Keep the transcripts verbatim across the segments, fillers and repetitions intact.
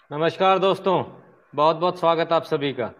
नमस्कार दोस्तों, बहुत बहुत स्वागत आप सभी का।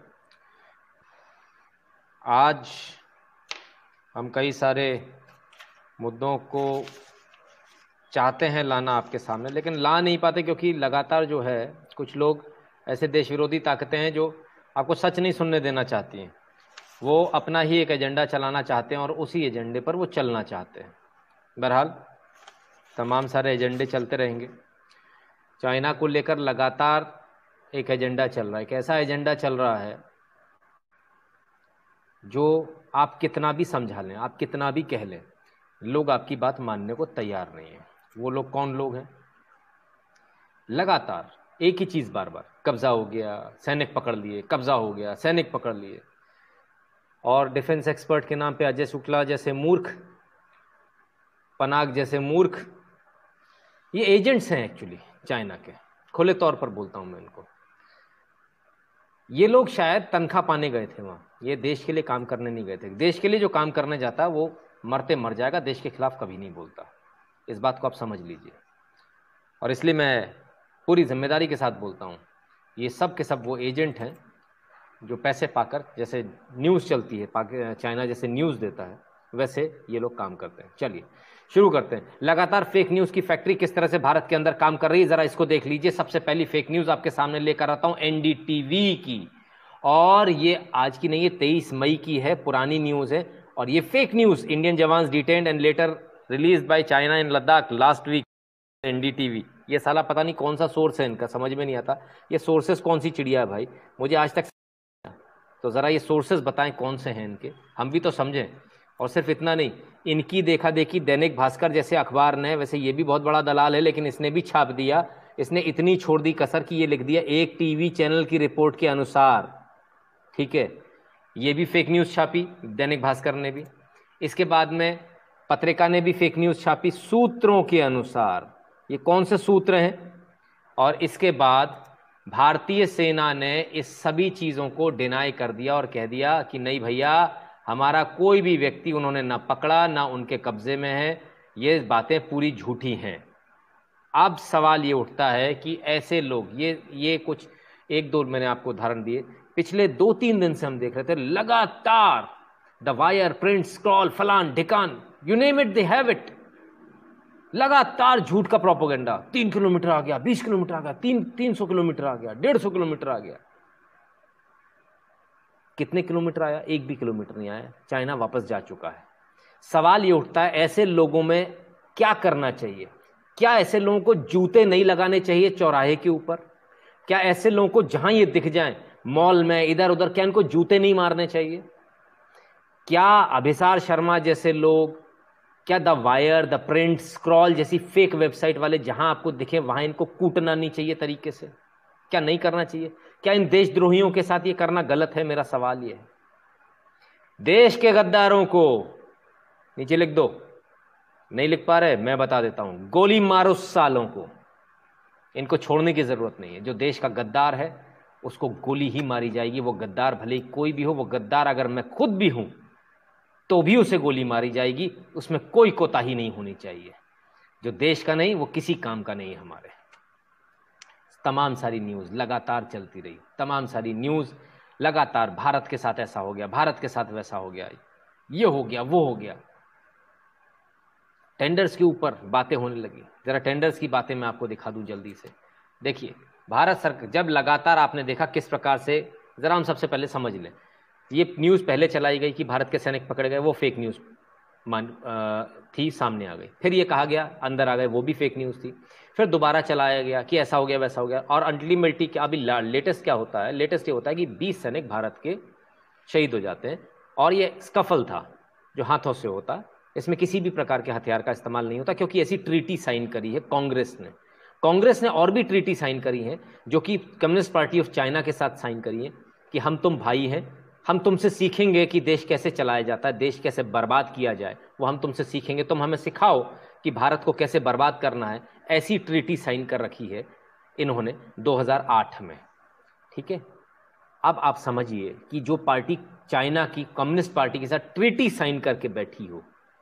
आज हम कई सारे मुद्दों को चाहते हैं लाना आपके सामने, लेकिन ला नहीं पाते क्योंकि लगातार जो है कुछ लोग ऐसे देश विरोधी ताकतें हैं जो आपको सच नहीं सुनने देना चाहती हैं। वो अपना ही एक एजेंडा चलाना चाहते हैं और उसी एजेंडे पर वो चलना चाहते हैं। बहरहाल तमाम सारे एजेंडे चलते रहेंगे। चाइना को लेकर लगातार एक एजेंडा चल रहा है। एक ऐसा एजेंडा चल रहा है जो आप कितना भी समझा लें, आप कितना भी कह लें, लोग आपकी बात मानने को तैयार नहीं है। वो लोग कौन लोग हैं? लगातार एक ही चीज़ बार बार, कब्जा हो गया, सैनिक पकड़ लिए, कब्जा हो गया, सैनिक पकड़ लिए। और डिफेंस एक्सपर्ट के नाम पे अजय शुक्ला जैसे मूर्ख, पनाग जैसे मूर्ख, ये एजेंट्स हैं एक्चुअली चाइना के। खुले तौर पर बोलता हूं मैं इनको। ये लोग शायद तनख्वाह पाने गए थे वहाँ, ये देश के लिए काम करने नहीं गए थे। देश के लिए जो काम करने जाता है वो मरते मर जाएगा, देश के खिलाफ कभी नहीं बोलता। इस बात को आप समझ लीजिए। और इसलिए मैं पूरी जिम्मेदारी के साथ बोलता हूँ, ये सब के सब वो एजेंट हैं जो पैसे पाकर, जैसे न्यूज़ चलती है, चाइना जैसे न्यूज़ देता है वैसे ये लोग काम करते हैं। चलिए शुरू करते हैं। लगातार फेक न्यूज़ की फैक्ट्री किस तरह से भारत के अंदर काम कर रही है, ज़रा इसको देख लीजिए। सबसे पहली फेक न्यूज़ आपके सामने लेकर आता हूं एनडीटीवी की, और ये आज की नहीं है, तेईस मई की है, पुरानी न्यूज़ है। और ये fake news, Indian jawans detained and later release by China in Ladakh last week, NDTV. ये साला पता नहीं कौन सा सोर्स है इनका, समझ में नहीं आता। ये सोर्सेस कौन सी चिड़िया है भाई, मुझे आज तक। तो ज़रा ये सोर्सेस बताएं कौन से हैं इनके, हम भी तो समझें। और सिर्फ इतना नहीं, इनकी देखा देखी दैनिक भास्कर जैसे अखबार ने, वैसे ये भी बहुत बड़ा दलाल है, लेकिन इसने भी छाप दिया। इसने इतनी छोड़ दी कसर कि ये लिख दिया एक टीवी चैनल की रिपोर्ट के अनुसार। ठीक है, ये भी फेक न्यूज़ छापी दैनिक भास्कर ने भी। इसके बाद में पत्रिका ने भी फेक न्यूज़ छापी सूत्रों के अनुसार। ये कौन से सूत्र हैं? और इसके बाद भारतीय सेना ने इस सभी चीज़ों को डिनाई कर दिया और कह दिया कि नहीं भैया, हमारा कोई भी व्यक्ति उन्होंने ना पकड़ा, ना उनके कब्जे में है, ये बातें पूरी झूठी हैं। अब सवाल ये उठता है कि ऐसे लोग, ये ये कुछ एक दो मैंने आपको उदाहरण दिए, पिछले दो तीन दिन से हम देख रहे थे लगातार द वायर, प्रिंट, स्क्रॉल, फलान ढिकान, you name it they have it. लगातार झूठ का प्रोपोगेंडा। तीन किलोमीटर आ गया, बीस किलोमीटर आ गया, तीन तीन सौ किलोमीटर आ गया, डेढ़ सौ किलोमीटर आ गया। कितने किलोमीटर आया? एक भी किलोमीटर नहीं आया। चाइना वापस जा चुका है। सवाल ये उठता है, ऐसे लोगों में क्या करना चाहिए? क्या ऐसे लोगों को जूते नहीं लगाने चाहिए चौराहे के ऊपर? क्या ऐसे लोगों को जहां ये दिख जाएं, मॉल में, इधर उधर, क्या इनको जूते नहीं मारने चाहिए? क्या अभिसार शर्मा जैसे लोग, क्या the Wire, the Print, Scroll जैसी फेक वेबसाइट वाले जहां आपको दिखे वहां इनको कूटना नहीं चाहिए तरीके से? क्या नहीं करना चाहिए? क्या इन देशद्रोहियों के साथ ये करना गलत है? मेरा सवाल ये है। देश के गद्दारों को नीचे लिख दो। नहीं लिख पा रहे, मैं बता देता हूं, गोली मारो सालों को। इनको छोड़ने की जरूरत नहीं है। जो देश का गद्दार है उसको गोली ही मारी जाएगी। वो गद्दार भले ही कोई भी हो, वो गद्दार अगर मैं खुद भी हूं तो भी उसे गोली मारी जाएगी। उसमें कोई कोताही नहीं होनी चाहिए। जो देश का नहीं वो किसी काम का नहीं है हमारे। तमाम सारी न्यूज़ लगातार चलती रही, तमाम सारी न्यूज़ लगातार, भारत के साथ ऐसा हो गया, भारत के साथ वैसा हो गया, ये हो गया, वो हो गया। टेंडर्स के ऊपर बातें होने लगी। जरा टेंडर्स की बातें मैं आपको दिखा दूं जल्दी से। देखिए, भारत सरकार जब लगातार, आपने देखा किस प्रकार से, जरा हम सबसे पहले समझ लें। ये न्यूज़ पहले चलाई गई कि भारत के सैनिक पकड़े गए, वो फेक न्यूज़ मान थी, सामने आ गई। फिर ये कहा गया अंदर आ गए, वो भी फेक न्यूज़ थी। फिर दोबारा चलाया गया कि ऐसा हो गया, वैसा हो गया। और अल्टीमेटली क्या अभी लेटेस्ट क्या होता है? लेटेस्ट ये होता है कि बीस सैनिक भारत के शहीद हो जाते हैं। और ये स्कफल था जो हाथों से होता है, इसमें किसी भी प्रकार के हथियार का इस्तेमाल नहीं होता, क्योंकि ऐसी ट्रीटी साइन करी है कांग्रेस ने। कांग्रेस ने और भी ट्रीटी साइन करी हैं जो कि कम्युनिस्ट पार्टी ऑफ चाइना के साथ साइन करी है कि हम तुम भाई हैं, हम तुमसे सीखेंगे कि देश कैसे चलाया जाता है, देश कैसे बर्बाद किया जाए, वो हम तुमसे सीखेंगे। तुम हमें सिखाओ कि भारत को कैसे बर्बाद करना है। ऐसी ट्रीटी साइन कर रखी है इन्होंने दो हज़ार आठ में। ठीक है, अब आप समझिए कि जो पार्टी चाइना की कम्युनिस्ट पार्टी के साथ ट्रीटी साइन करके बैठी हो,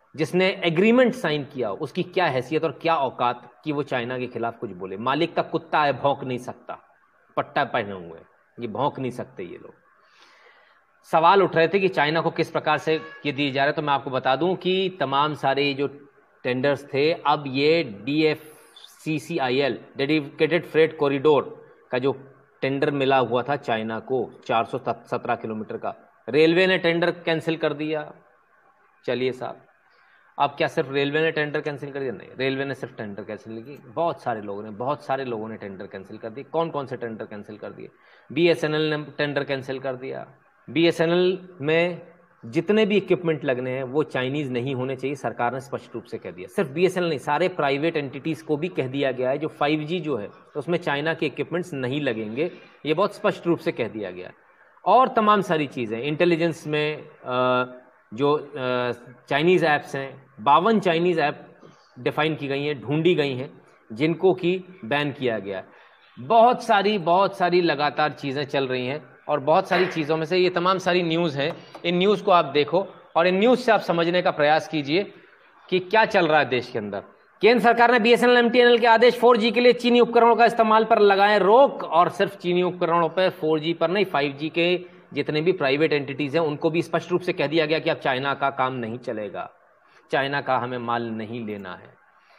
जिसने एग्रीमेंट साइन किया, उसकी क्या हैसियत और क्या औकात कि वो चाइना के खिलाफ कुछ बोले। मालिक का कुत्ता है, भौंक नहीं सकता, पट्टा पहने हुए, ये भौंक नहीं सकते ये लोग। सवाल उठ रहे थे कि चाइना को किस प्रकार से ये दिए जा रहे, तो मैं आपको बता दूं कि तमाम सारे जो टेंडर्स थे, अब ये D F C C I L dedicated freight corridor का जो टेंडर मिला हुआ था चाइना को चार सौ सत्रह किलोमीटर का, रेलवे ने टेंडर कैंसिल कर दिया। चलिए साहब, अब क्या सिर्फ रेलवे ने टेंडर कैंसिल कर दिया? नहीं, रेलवे ने सिर्फ टेंडर कैंसिल नहीं की, बहुत सारे लोगों ने बहुत सारे लोगों ने टेंडर कैंसिल कर दिए। कौन कौन से टेंडर कैंसिल कर दिए? बी एस एन एल ने टेंडर कैंसिल कर दिया। बी एस एन एल में जितने भी इक्विपमेंट लगने हैं वो चाइनीज नहीं होने चाहिए, सरकार ने स्पष्ट रूप से कह दिया। सिर्फ बी एस एन एल नहीं, सारे प्राइवेट एंटिटीज को भी कह दिया गया है जो फाइव जी जो है तो उसमें चाइना के इक्विपमेंट्स नहीं लगेंगे, ये बहुत स्पष्ट रूप से कह दिया गया है। और तमाम सारी चीज़ें इंटेलिजेंस में जो चाइनीज़ ऐप्स हैं, बावन चाइनीज़ ऐप डिफाइन की गई हैं, ढूंढी गई हैं, जिनको कि बैन किया गया है। बहुत सारी बहुत सारी लगातार चीज़ें चल रही हैं और बहुत सारी चीज़ों में से ये तमाम सारी न्यूज़ हैं। इन न्यूज़ को आप देखो और इन न्यूज़ से आप समझने का प्रयास कीजिए कि क्या चल रहा है देश के अंदर। केंद्र सरकार ने B S N L M T N L के आदेश फोर जी के लिए चीनी उपकरणों का इस्तेमाल पर लगाए रोक, और सिर्फ चीनी उपकरणों पर, फोर जी पर नहीं, फाइव जी के जितने भी प्राइवेट एंटिटीज हैं उनको भी स्पष्ट रूप से कह दिया गया कि अब चाइना का काम नहीं चलेगा, चाइना का हमें माल नहीं लेना है।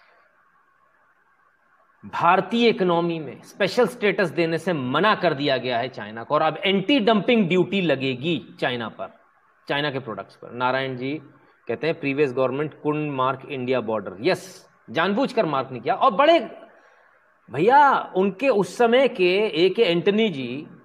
भारतीय इकोनॉमी में स्पेशल स्टेटस देने से मना कर दिया गया है चाइना को, और अब एंटी डंपिंग ड्यूटी लगेगी चाइना पर, चाइना के प्रोडक्ट्स पर। नारायण जी कहते हैं previous government couldn't mark India border. Yes, जानबूझकर मार्क नहीं किया। और बड़े भैया उनके उस समय के ए के एंटनी जी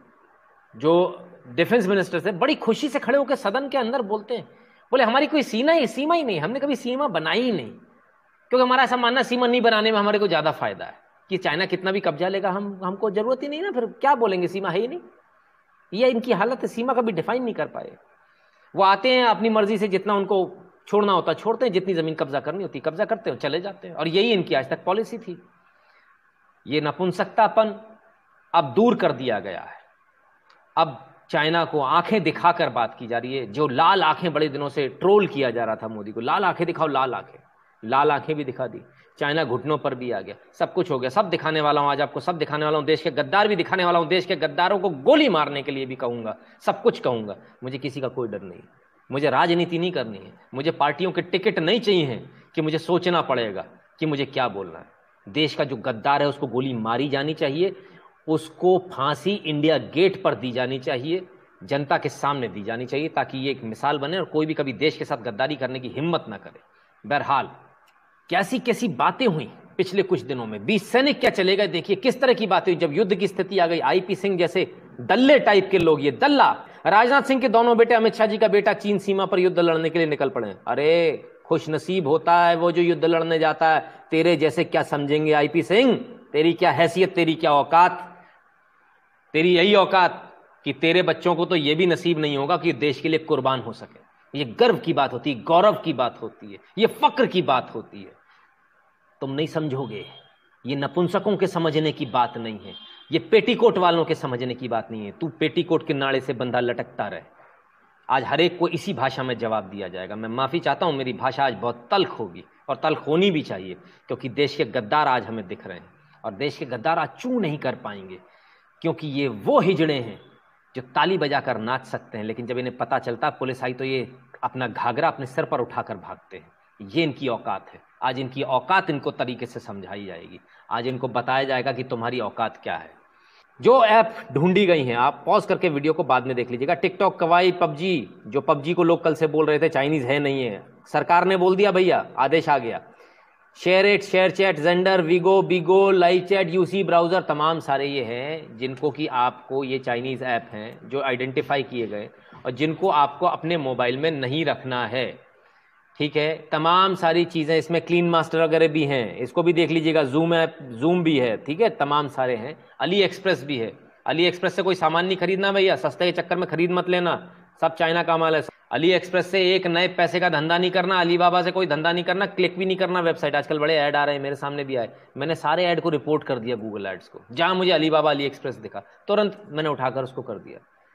जो डिफेंस मिनिस्टर थे, बड़ी खुशी से खड़े होकर सदन के अंदर बोलते हैं, बोले हमारी कोई सीमा ही सीमा ही नहीं, हमने कभी सीमा बनाई ही नहीं, क्योंकि हमारा ऐसा मानना सीमा नहीं बनाने में हमारे को ज्यादा फायदा है कि चाइना कितना भी कब्जा लेगा हम हमको जरूरत ही नहीं ना, फिर क्या बोलेंगे, सीमा है ही नहीं। ये इनकी हालत है, सीमा कभी डिफाइन नहीं कर पाए। वो आते हैं अपनी मर्जी से, जितना उनको छोड़ना होता छोड़ते हैं, जितनी जमीन कब्जा करनी होती कब्जा करते हैं, चले जाते हैं। और यही इनकी आज तक पॉलिसी थी। ये नपुंसकतापन अब दूर कर दिया गया है। अब चाइना को आंखें दिखाकर बात की जा रही है। जो लाल आंखें बड़े दिनों से ट्रोल किया जा रहा था मोदी को, लाल आंखें दिखाओ, लाल आंखें, लाल आंखें भी दिखा दी। चाइना घुटनों पर भी आ गया, सब कुछ हो गया, सब दिखाने वाला हूं आज आपको, सब दिखाने वाला हूं। देश के गद्दार भी दिखाने वाला हूं, देश के गद्दारों को गोली मारने के लिए भी कहूंगा, सब कुछ कहूंगा। मुझे किसी का कोई डर नहीं, मुझे राजनीति नहीं करनी है, मुझे पार्टियों के टिकट नहीं चाहिए हैं कि मुझे सोचना पड़ेगा कि मुझे क्या बोलना है। देश का जो गद्दार है उसको गोली मारी जानी चाहिए, उसको फांसी इंडिया गेट पर दी जानी चाहिए, जनता के सामने दी जानी चाहिए, ताकि ये एक मिसाल बने और कोई भी कभी देश के साथ गद्दारी करने की हिम्मत ना करे। बहरहाल कैसी कैसी बातें हुई पिछले कुछ दिनों में, बीस सैनिक क्या चले गए, देखिए किस तरह की बातें हुई। जब युद्ध की स्थिति आ गई, आई पी सिंह जैसे दल्ले टाइप के लोग, ये दल्ला राजनाथ सिंह के दोनों बेटे, अमित शाह जी का बेटा चीन सीमा पर युद्ध लड़ने के लिए निकल पड़े। अरे खुश नसीब होता है वो जो युद्ध लड़ने जाता है, तेरे जैसे क्या समझेंगे आई पी सिंह, तेरी क्या हैसियत, तेरी क्या औकात, तेरी यही औकात कि तेरे बच्चों को तो यह भी नसीब नहीं होगा कि देश के लिए कुर्बान हो सके। ये गर्व की बात होती है, गौरव की बात होती है, ये फक्र की बात होती है। तुम नहीं समझोगे, ये नपुंसकों के समझने की बात नहीं है, ये पेटीकोट वालों के समझने की बात नहीं है। तू पेटीकोट के नाड़े से बंधा लटकता रहे। आज हर एक को इसी भाषा में जवाब दिया जाएगा। मैं माफी चाहता हूं, मेरी भाषा आज बहुत तल्ख होगी और तल्ख होनी भी चाहिए, क्योंकि देश के गद्दार आज हमें दिख रहे हैं और देश के गद्दार आज चू नहीं कर पाएंगे, क्योंकि ये वो हिजड़े हैं जो ताली बजाकर नाच सकते हैं, लेकिन जब इन्हें पता चलता पुलिस आई तो ये अपना घाघरा अपने सिर पर उठाकर भागते हैं। ये इनकी औकात है। आज इनकी औकात इनको तरीके से समझाई जाएगी, आज इनको बताया जाएगा कि तुम्हारी औकात क्या है। जो ऐप ढूंढी गई हैं, आप पॉज करके वीडियो को बाद में देख लीजिएगा। टिकटॉक, कवाई, पबजी, जो पबजी को लोग कल से बोल रहे थे चाइनीज है नहीं है, सरकार ने बोल दिया भैया, आदेश आ गया। SHAREit, ShareChat, Xender, Vigo, Bigo, live chat, UC Browser, तमाम सारे ये हैं जिनको कि आपको, ये चाइनीज ऐप हैं जो आइडेंटिफाई किए गए और जिनको आपको अपने मोबाइल में नहीं रखना है। ठीक है, तमाम सारी चीजें इसमें, क्लीन मास्टर वगैरह भी हैं, इसको भी देख लीजिएगा। जूम ऐप, जूम भी है, ठीक है, तमाम सारे हैं। अली एक्सप्रेस भी है। अली एक्सप्रेस से कोई सामान नहीं खरीदना भैया, सस्ते के चक्कर में खरीद मत लेना, सब चाइना का माल है। अली एक्सप्रेस से एक नए पैसे का धंधा नहीं करना, अलीबाबा से कोई धंधा नहीं करना, क्लिक भी नहीं करना वेबसाइट। आजकल बड़े ऐड आ रहे हैं, मेरे सामने भी आए, मैंने सारे ऐड को रिपोर्ट कर दिया गूगल एड्स को। जहां मुझे अलीबाबा, अली एक्सप्रेस दिखा, तुरंत मैंने उठाकर उसको कर दिया।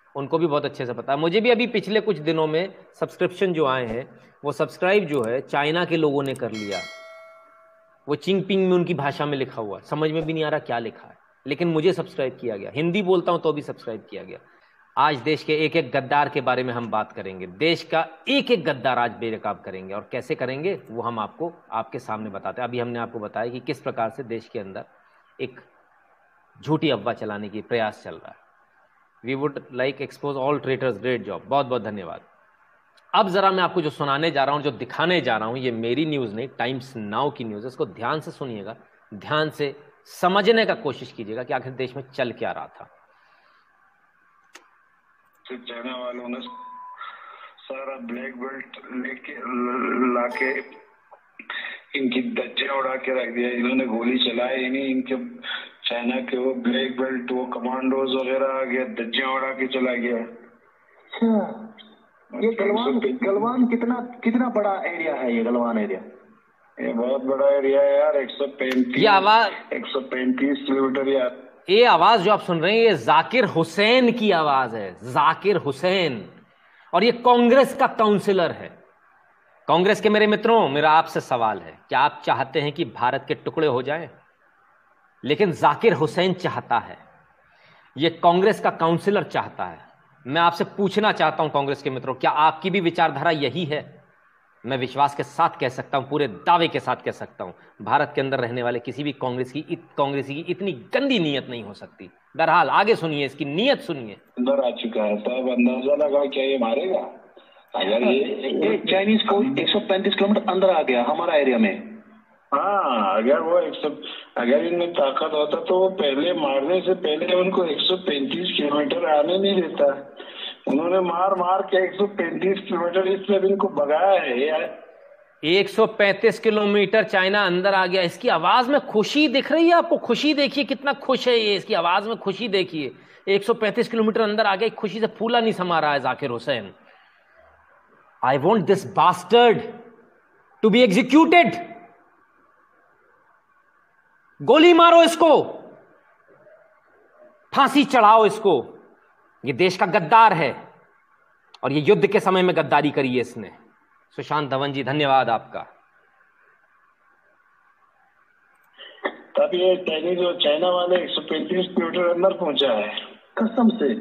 उनको भी बहुत अच्छे से पता है। मुझे भी अभी पिछले कुछ दिनों में सब्सक्रिप्शन जो आए हैं, वो सब्सक्राइब जो है चाइना के लोगों ने कर लिया। वो चिंगपिंग में उनकी भाषा में लिखा हुआ, समझ में भी नहीं आ रहा क्या लिखा है, लेकिन मुझे सब्सक्राइब किया गया। हिंदी बोलता हूं तो भी सब्सक्राइब किया गया। आज देश के एक एक गद्दार के बारे में हम बात करेंगे। देश का एक एक गद्दार आज बेनकाब करेंगे, और कैसे करेंगे वो हम आपको आपके सामने बताते हैं। अभी हमने आपको बताया कि किस प्रकार से देश के अंदर एक झूठी अफवाह चलाने की प्रयास चल रहा है। We would like expose all traitors, great job, बहुत बहुत धन्यवाद। अब जरा मैं आपको जो सुनाने जा रहा हूं, जो दिखाने जा रहा हूं, ये मेरी न्यूज नहीं, टाइम्स नाउ की न्यूज है। इसको ध्यान से सुनिएगा, ध्यान से समझने का कोशिश कीजिएगा कि आखिर देश में चल क्या रहा था। चाइना वालों ने सारा ब्लैक बेल्ट लेके लाके इनकी धज्जे उड़ा के रख दिया। इन्होंने गोली चलाई नहीं, इनके चाइना के वो ब्लैक बेल्ट, वो कमांडोज वगैरह आ गया, धज्जे उड़ा के चला गया। ये गलवान गलवान कितना कितना बड़ा एरिया है? ये गलवान एरिया ये बहुत बड़ा एरिया है यार। एक सौ पैंतीस ये आवाज एक सौ पैंतीस किलोमीटर यार। ये आवाज जो आप सुन रहे हैं, ये जाकिर हुसैन की आवाज है, जाकिर हुसैन। और ये कांग्रेस का काउंसिलर है। कांग्रेस के मेरे मित्रों, मेरा आपसे सवाल है, क्या आप चाहते हैं कि भारत के टुकड़े हो जाएं? लेकिन जाकिर हुसैन चाहता है, ये कांग्रेस का काउंसिलर चाहता है। मैं आपसे पूछना चाहता हूं कांग्रेस के मित्रों, क्या आपकी भी विचारधारा यही है? मैं विश्वास के साथ कह सकता हूं, पूरे दावे के साथ कह सकता हूं, भारत के अंदर रहने वाले किसी भी कांग्रेस की कांग्रेसी की इतनी गंदी नीयत नहीं हो सकती। बहरहाल आगे सुनिए, इसकी नीयत सुनिए। अंदर आ चुका है, तब अंदाजा लगा क्या ये मारेगा। अगर ये चाइनीज फौज एक सौ पैंतीस किलोमीटर अंदर आ गया हमारा एरिया में। हाँ, अगर वो एक सौ अगर इनमें ताकत होता तो वो पहले मारने से पहले उनको एक सौ पैंतीस किलोमीटर आने नहीं देता। उन्होंने मार मार के एक सौ पैंतीस किलोमीटर इसलिए इनको भगाया है यार। एक सौ पैंतीस किलोमीटर चाइना अंदर आ गया। इसकी आवाज में खुशी दिख रही है आपको? खुशी देखिए, कितना खुश है ये। इसकी आवाज में खुशी देखिए। एक सौ पैंतीस किलोमीटर अंदर आ गया, खुशी से फूला नहीं समा रहा है Zakir Hussain. I want this bastard to be executed. गोली मारो इसको, फांसी चढ़ाओ इसको। ये देश का गद्दार है, और ये युद्ध के समय में गद्दारी करी है इसने। सुशांत धवन जी, धन्यवाद आपका। तब ये चाइनीज और चाइना वाले एक सौ पैंतीस किलोमीटर अंदर पहुंचा है। कसम से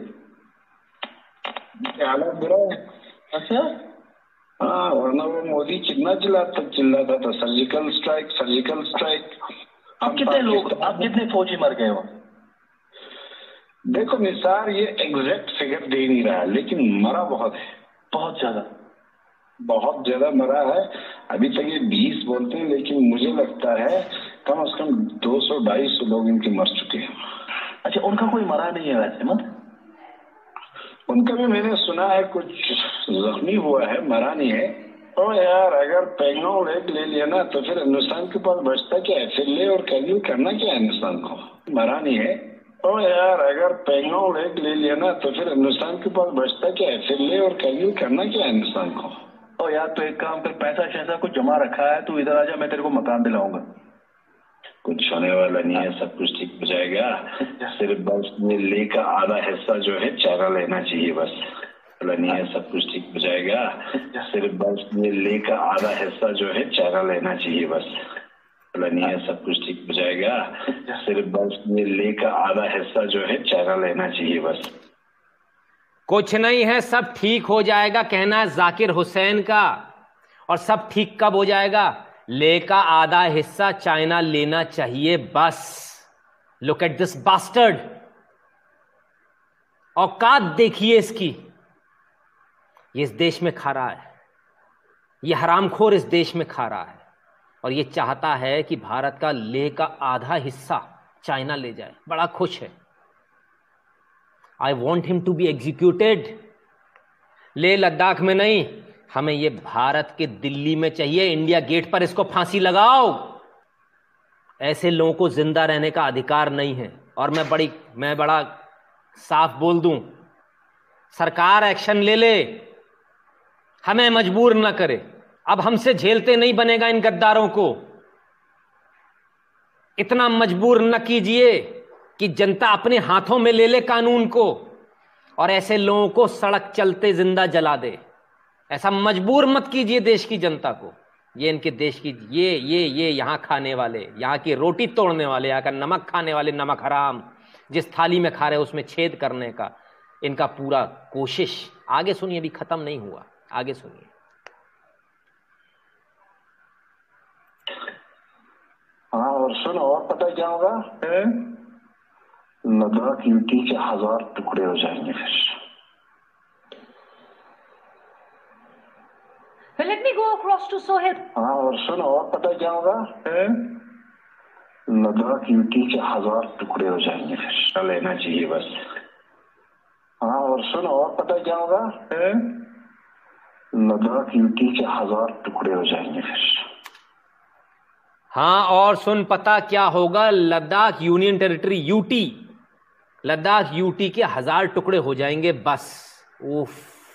हालत बुरा है। अच्छा, हाँ, वरना वो मोदी कितना चिल्लाता चिल्लाता था, सर्जिकल स्ट्राइक, सर्जिकल स्ट्राइक। अब कितने लोग, अब कितने फौजी मर गए हो? देखो निसार, ये एग्जैक्ट फिगर दे नहीं रहा, लेकिन मरा बहुत है, बहुत ज्यादा बहुत ज्यादा मरा है। अभी तक ये बीस बोलते हैं, लेकिन मुझे लगता है कम से कम दो सौ ढाई सौ लोग इनके मर चुके हैं। अच्छा, उनका कोई मरा नहीं है वैसे? मत उनका भी मैंने सुना है कुछ जख्मी हुआ है, मरा नहीं है। तो यार, अगर पेंगोंग लेक ले लिया ना तो फिर हिंदुस्तान के पास बचता क्या है? फिर ले और करगिल करना क्या है हिंदुस्तान को? मरा नहीं है। तो यार, अगर पेंगोंग लेक ले लिया ना तो फिर हिंदुस्तान के पास बचता क्या है? फिर ले और करगिल करना क्या है हिंदुस्तान को? तो यार, तो एक काम कर, पैसा शैसा कुछ जमा रखा है, तू इधर आजा, मैं तेरे को मकान दिलाऊंगा। कुछ होने वाला नहीं है, सब कुछ ठीक हो जाएगा। सिर्फ बस ये ले का आधा हिस्सा जो है चारा लेना चाहिए, बस। नहीं है, सब कुछ ठीक हो जाएगा। सिर्फ बस ये ले का आधा हिस्सा जो है चारा लेना चाहिए, बस। नहीं है, सब कुछ ठीक हो जाएगा। सिर्फ बस ये ले का आधा हिस्सा जो है चारा लेना चाहिए, बस। कुछ नहीं है, सब ठीक हो जाएगा, कहना है जाकिर हुसैन का। और सब ठीक कब हो जाएगा? ले का आधा हिस्सा चाइना लेना चाहिए, बस। Look at this bastard. औकात देखिए इसकी। ये इस देश में खा रहा है, ये हरामखोर इस देश में खा रहा है, और ये चाहता है कि भारत का लेह का आधा हिस्सा चाइना ले जाए। बड़ा खुश है। I want him to be executed. Leh Ladakh में नहीं, हमें ये भारत के दिल्ली में चाहिए। इंडिया गेट पर इसको फांसी लगाओ। ऐसे लोगों को जिंदा रहने का अधिकार नहीं है। और मैं बड़ी मैं बड़ा साफ बोल दूं, सरकार एक्शन ले ले, हमें मजबूर न करे। अब हमसे झेलते नहीं बनेगा इन गद्दारों को। इतना मजबूर न कीजिए कि जनता अपने हाथों में ले ले कानून को, और ऐसे लोगों को सड़क चलते जिंदा जला दे। ऐसा मजबूर मत कीजिए देश की जनता को। ये इनके देश की ये ये ये यहाँ खाने वाले, यहाँ की रोटी तोड़ने वाले, यहाँ का नमक खाने वाले, नमक हराम, जिस थाली में खा रहे उसमें छेद करने का इनका पूरा कोशिश। आगे सुनिए, अभी खत्म नहीं हुआ, आगे सुनिए। हाँ, और सुनो, और पता क्या होगा? लद्दाख यूटी के हजार टुकड़े हो जाएंगे फिर। Let me go across to Sohail. हाँ, और सुनो, और पता क्या होगा? लद्दाख यूटी के हजार टुकड़े हो जाएंगे फिर। लेना चाहिए बस। हाँ, और सुनो, और पता क्या होगा? लद्दाख यूटी के हजार टुकड़े हो जाएंगे फिर। हाँ, और सुन, पता क्या होगा? Ladakh union territory UT, Ladakh UT के हजार टुकड़े हो जाएंगे बस। उफ,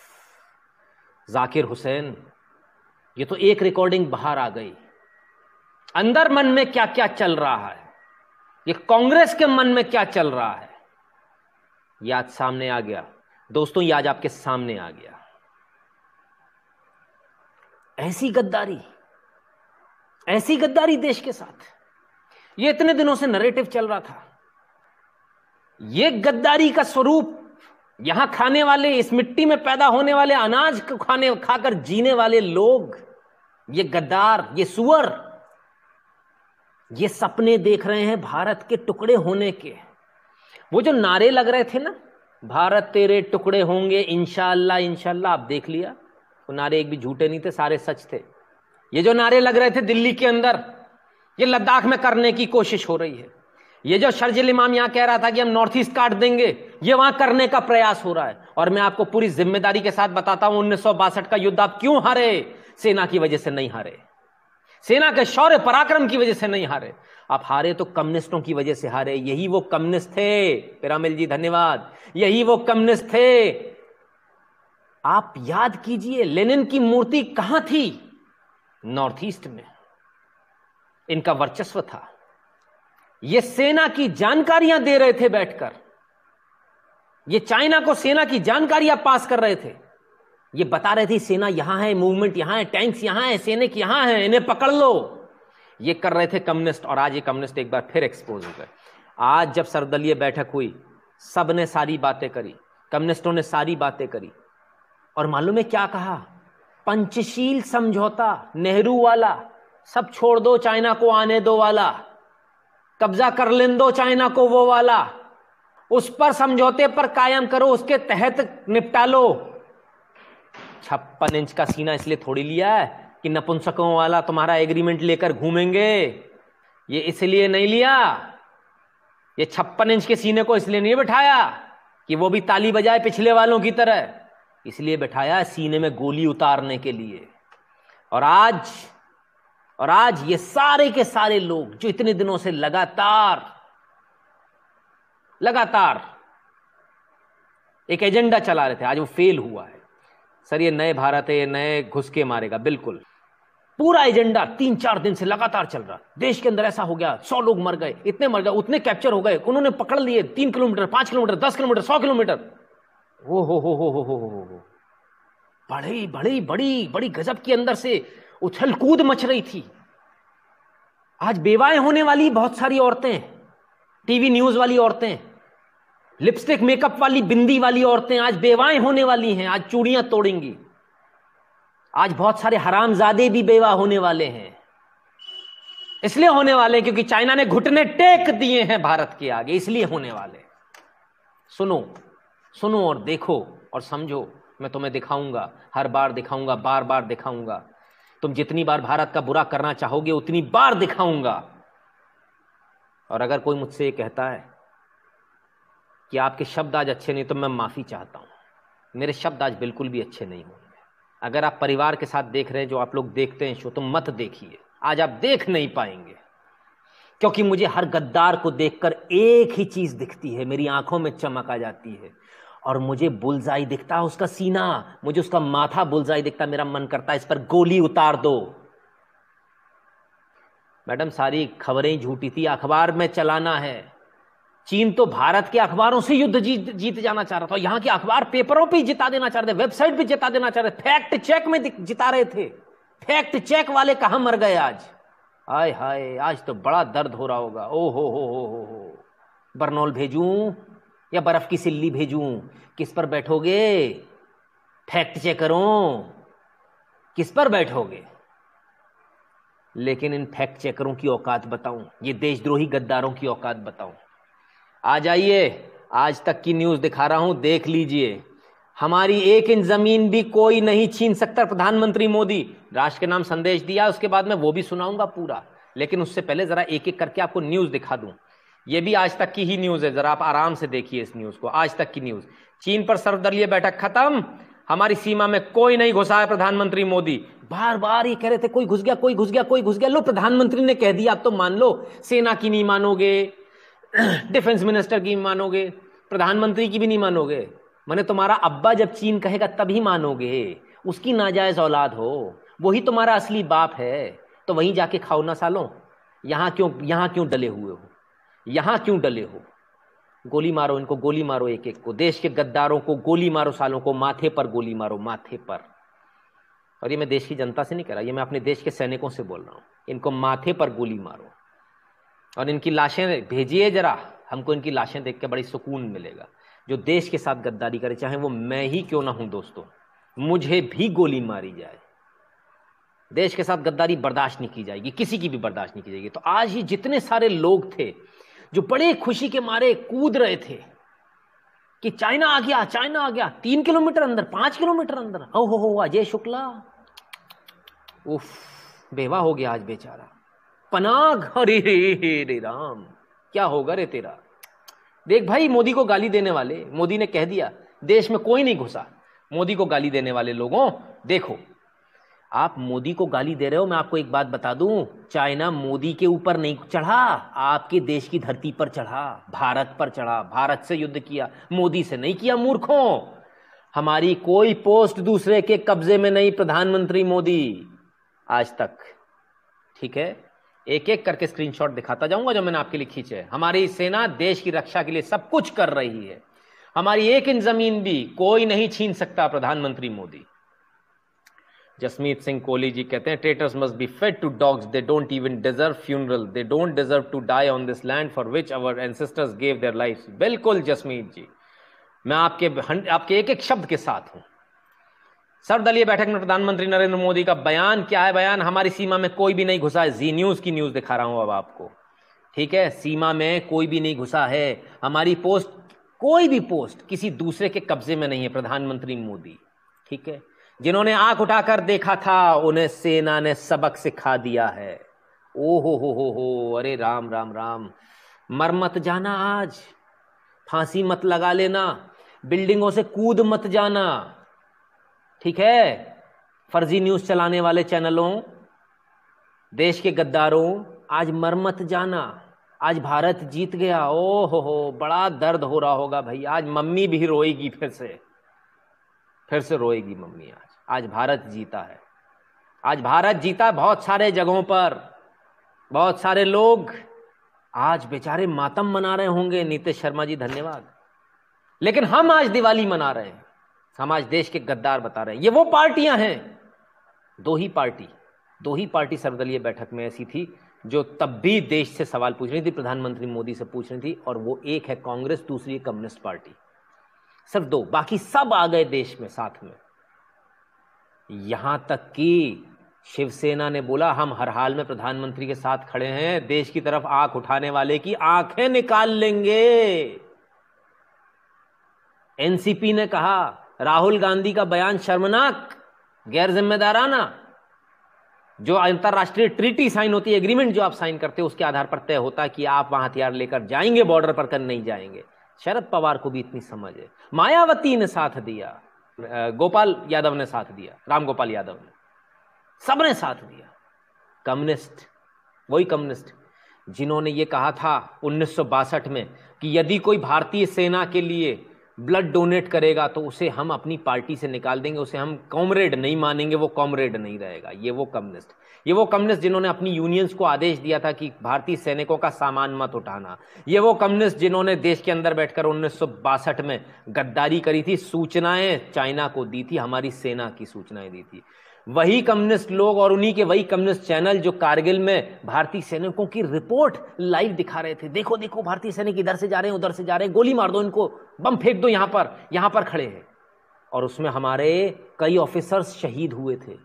जाकिर हुसैन, ये तो एक रिकॉर्डिंग बाहर आ गई। अंदर मन में क्या क्या चल रहा है, ये कांग्रेस के मन में क्या चल रहा है, ये आज सामने आ गया दोस्तों, ये आज आपके सामने आ गया। ऐसी गद्दारी, ऐसी गद्दारी देश के साथ, ये इतने दिनों से नरेटिव चल रहा था। ये गद्दारी का स्वरूप यहां खाने वाले, इस मिट्टी में पैदा होने वाले, अनाज को खाने खाकर जीने वाले लोग, ये गद्दार, ये सुअर, ये सपने देख रहे हैं भारत के टुकड़े होने के। वो जो नारे लग रहे थे ना, भारत तेरे टुकड़े होंगे इंशाअल्लाह इंशाअल्लाह, आप देख लिया वो नारे एक भी झूठे नहीं थे, सारे सच थे। ये जो नारे लग रहे थे दिल्ली के अंदर, ये लद्दाख में करने की कोशिश हो रही है। ये जो शर्जिल इमाम यहां कह रहा था कि हम नॉर्थ ईस्ट काट देंगे, ये वहां करने का प्रयास हो रहा है। और मैं आपको पूरी जिम्मेदारी के साथ बताता हूं, उन्नीस सौ बासठ का युद्ध आप क्यों हारे? सेना की वजह से नहीं हारे, सेना के शौर्य पराक्रम की वजह से नहीं हारे, आप हारे तो कम्युनिस्टों की वजह से हारे। यही वो कम्युनिस्ट थे, पिरामिल जी धन्यवाद, यही वो कम्युनिस्ट थे। आप याद कीजिए, लेनिन की मूर्ति कहां थी? नॉर्थ ईस्ट में इनका वर्चस्व था। ये सेना की जानकारियां दे रहे थे बैठकर, ये चाइना को सेना की जानकारियां पास कर रहे थे। ये बता रहे थे सेना यहां है, मूवमेंट यहां है, टैंक्स यहां है, सैनिक यहां है, इन्हें पकड़ लो। ये कर रहे थे कम्युनिस्ट, और आज ये कम्युनिस्ट एक बार फिर एक्सपोज हो गए। आज जब सर्वदलीय बैठक हुई, सबने सारी बातें करी, कम्युनिस्टों ने सारी बातें करी, और मालूम है क्या कहा? पंचशील समझौता, नेहरू वाला, सब छोड़ दो, चाइना को आने दो वाला, कब्जा कर लेने दो चाइना को वो वाला, उस पर समझौते पर कायम करो, उसके तहत निपटा लो। छप्पन इंच का सीना इसलिए थोड़ी लिया है कि नपुंसकों वाला तुम्हारा एग्रीमेंट लेकर घूमेंगे, ये इसलिए नहीं लिया। ये छप्पन इंच के सीने को इसलिए नहीं बिठाया कि वो भी ताली बजाए पिछले वालों की तरह, इसलिए बिठाया सीने में गोली उतारने के लिए। और आज और आज ये सारे के सारे लोग जो इतने दिनों से लगातार लगातार एक एजेंडा चला रहे थे, आज वो फेल हुआ है। सर ये नए भारत है, ये नए घुस के मारेगा, बिल्कुल पूरा एजेंडा तीन चार दिन से लगातार चल रहा। देश के अंदर ऐसा हो गया, सौ लोग मर गए, इतने मर गए, उतने कैप्चर हो गए, उन्होंने पकड़ लिए, तीन किलोमीटर पांच किलोमीटर दस किलोमीटर सौ किलोमीटर। हो हो हो हो हो हो हो हो बड़ी बड़ी बड़ी बड़ी गजब के अंदर से उछल कूद मच रही थी। आज बेवाएं होने वाली बहुत सारी औरतें, टीवी न्यूज वाली औरतें, लिपस्टिक मेकअप वाली बिंदी वाली औरतें आज बेवाएं होने वाली हैं, आज चूड़ियां तोड़ेंगी। आज बहुत सारे हरामजादे भी बेवा होने वाले हैं। इसलिए होने वाले हैं क्योंकि चाइना ने घुटने टेक दिए हैं भारत के आगे, इसलिए होने वाले। सुनो सुनो और देखो और समझो, मैं तुम्हें दिखाऊंगा, हर बार दिखाऊंगा, बार बार दिखाऊंगा। तुम जितनी बार भारत का बुरा करना चाहोगे उतनी बार दिखाऊंगा। और अगर कोई मुझसे ये कहता है कि आपके शब्द आज अच्छे नहीं, तो मैं माफी चाहता हूं, मेरे शब्द आज बिल्कुल भी अच्छे नहीं होंगे। अगर आप परिवार के साथ देख रहे हैं, जो आप लोग देखते हैं शो, तो मत देखिए, आज आप देख नहीं पाएंगे, क्योंकि मुझे हर गद्दार को देखकर एक ही चीज दिखती है, मेरी आंखों में चमक आ जाती है, और मुझे बुलजाई दिखता है उसका सीना, मुझे उसका माथा बुलजाई दिखता है, मेरा मन करता है इस पर गोली उतार दो। मैडम सारी खबरें झूठी थी, अखबार में चलाना है, चीन तो भारत के अखबारों से युद्ध जीत जीत जाना चाह रहा था, यहां के अखबार पेपरों पे जिता देना चाह रहे थे, वेबसाइट पे जिता देना चाह रहे थे, फैक्ट चेक में जिता रहे थे। फैक्ट चेक वाले कहां मर गए आज? हाय हाय, आज तो बड़ा दर्द हो रहा होगा। ओ हो हो हो हो हो बरनौल भेजूं या बर्फ की सिल्ली भेजूं? किस पर बैठोगे? फैक्ट चेकरों, किस पर बैठोगे? लेकिन इन फैक्ट चेकरों की औकात बताऊं, ये देशद्रोही गद्दारों की औकात बताऊं। आ जाइए, आज तक की न्यूज दिखा रहा हूं, देख लीजिए। हमारी एक इंच जमीन भी कोई नहीं छीन सकता। प्रधानमंत्री मोदी राष्ट्र के नाम संदेश दिया, उसके बाद में वो भी सुनाऊंगा पूरा, लेकिन उससे पहले जरा एक एक करके आपको न्यूज दिखा दूं। ये भी आज तक की ही न्यूज है, जरा आप आराम से देखिए इस न्यूज को। आज तक की न्यूज, चीन पर सर्वदलीय बैठक खत्म, हमारी सीमा में कोई नहीं घुसा है। प्रधानमंत्री मोदी बार बार ये कह रहे थे कोई घुस गया, कोई घुस गया, कोई घुस गया। लो, प्रधानमंत्री ने कह दिया, आप तो मान लो। सेना की नहीं मानोगे, डिफेंस मिनिस्टर की मानोगे, प्रधानमंत्री की भी नहीं मानोगे। माने तुम्हारा अब्बा जब चीन कहेगा तभी मानोगे। उसकी नाजायज औलाद हो, वही तुम्हारा असली बाप है, तो वहीं जाके खाओ ना सालों। यहां क्यों यहां क्यों डले हुए हो? यहां क्यों डले हो? गोली मारो इनको, गोली मारो एक एक को। देश के गद्दारों को गोली मारो, सालों को माथे पर गोली मारो, माथे पर। और ये मैं देश की जनता से नहीं कह रहा, ये मैं अपने देश के सैनिकों से बोल रहा हूं। इनको माथे पर गोली मारो और इनकी लाशें भेजिए जरा, हमको इनकी लाशें देख के बड़ी सुकून मिलेगा। जो देश के साथ गद्दारी करे, चाहे वो मैं ही क्यों ना हूं दोस्तों, मुझे भी गोली मारी जाए, देश के साथ गद्दारी बर्दाश्त नहीं की जाएगी, किसी की भी बर्दाश्त नहीं की जाएगी। तो आज ही जितने सारे लोग थे जो बड़े खुशी के मारे कूद रहे थे कि चाइना आ गया, चाइना आ गया, तीन किलोमीटर अंदर, पांच किलोमीटर अंदर, हो हो हो अजय शुक्ला, उफ, बेवा हो गया आज बेचारा। पनाग, अरे रे राम, क्या होगा रे तेरा। देख भाई, मोदी को गाली देने वाले, मोदी ने कह दिया देश में कोई नहीं घुसा। मोदी को गाली देने वाले लोगों, देखो आप मोदी को गाली दे रहे हो, मैं आपको एक बात बता दूं, चाइना मोदी के ऊपर नहीं चढ़ा, आपके देश की धरती पर चढ़ा, भारत पर चढ़ा, भारत से युद्ध किया, मोदी से नहीं किया मूर्खों। हमारी कोई पोस्ट दूसरे के कब्जे में नहीं, प्रधानमंत्री मोदी आज तक। ठीक है, एक एक करके स्क्रीनशॉट दिखाता जाऊंगा जो मैंने आपके लिए खींचे। हमारी सेना देश की रक्षा के लिए सब कुछ कर रही है, हमारी एक इंच जमीन भी कोई नहीं छीन सकता, प्रधानमंत्री मोदी। जसमीत सिंह कोहली जी कहते हैं traitors must be fed to dogs, they don't even deserve funeral, they don't deserve to die on this land for which our ancestors gave their lives. बिल्कुल जसमीत जी, मैं आपके आपके एक एक शब्द के साथ हूं। सर्वदलीय बैठक में प्रधानमंत्री नरेंद्र मोदी का बयान, क्या है बयान? हमारी सीमा में कोई भी नहीं घुसा है। जी न्यूज की न्यूज दिखा रहा हूं अब आपको, ठीक है। सीमा में कोई भी नहीं घुसा है, हमारी पोस्ट, कोई भी पोस्ट किसी दूसरे के कब्जे में नहीं है, प्रधानमंत्री मोदी। ठीक है, जिन्होंने आंख उठाकर देखा था उन्हें सेना ने सबक सिखा दिया है। ओ हो हो हो हो, अरे राम राम राम। मर मत जाना आज, फांसी मत लगा लेना, बिल्डिंगों से कूद मत जाना, ठीक है। फर्जी न्यूज चलाने वाले चैनलों, देश के गद्दारों, आज मर मत जाना, आज भारत जीत गया। ओ हो हो, बड़ा दर्द हो रहा होगा भाई, आज मम्मी भी रोएगी, फिर से फिर से रोएगी मम्मी। आज आज भारत जीता है, आज भारत जीता। बहुत सारे जगहों पर बहुत सारे लोग आज बेचारे मातम मना रहे होंगे, नीतीश शर्मा जी धन्यवाद, लेकिन हम आज दिवाली मना रहे हैं, हम आज देश के गद्दार बता रहे हैं। ये वो पार्टियां हैं, दो ही पार्टी दो ही पार्टी सर्वदलीय बैठक में ऐसी थी जो तब भी देश से सवाल पूछ रही थी, प्रधानमंत्री मोदी से पूछ रही थी, और वो एक है कांग्रेस, दूसरी है कम्युनिस्ट पार्टी। सिर्फ दो, बाकी सब आ गए देश में साथ में। यहां तक कि शिवसेना ने बोला हम हर हाल में प्रधानमंत्री के साथ खड़े हैं, देश की तरफ आंख उठाने वाले की आंखें निकाल लेंगे। एनसीपी ने कहा राहुल गांधी का बयान शर्मनाक, गैर जिम्मेदाराना। जो अंतरराष्ट्रीय ट्रीटी साइन होती है, एग्रीमेंट जो आप साइन करते हो, उसके आधार पर तय होता है कि आप वहां हथियार लेकर जाएंगे बॉर्डर पर, कर नहीं जाएंगे। शरद पवार को भी इतनी समझ है, मायावती ने साथ दिया, गोपाल यादव ने साथ दिया, राम गोपाल यादव ने, सबने साथ दिया। कम्युनिस्ट, वही कम्युनिस्ट जिन्होंने ये कहा था उन्नीस सौ बासठ में कि यदि कोई भारतीय सेना के लिए ब्लड डोनेट करेगा तो उसे हम अपनी पार्टी से निकाल देंगे, उसे हम कॉमरेड नहीं मानेंगे, वो कॉमरेड नहीं रहेगा। ये वो कम्युनिस्ट ये वो कम्युनिस्ट जिन्होंने अपनी यूनियंस को आदेश दिया था कि भारतीय सैनिकों का सामान मत उठाना। ये वो कम्युनिस्ट जिन्होंने देश के अंदर बैठकर उन्नीस सौ बासठ में गद्दारी करी थी, सूचनाएं चाइना को दी थी, हमारी सेना की सूचनाएं दी थी। वही कम्युनिस्ट लोग और उन्हीं के वही कम्युनिस्ट चैनल जो कारगिल में भारतीय सैनिकों की रिपोर्ट लाइव दिखा रहे थे। देखो देखो भारतीय सैनिक इधर से जा रहे हैं, उधर से जा रहे हैं, गोली मार दो इनको, बम फेंक दो, यहां पर यहां पर खड़े हैं। और उसमें हमारे कई ऑफिसर्स शहीद हुए थे।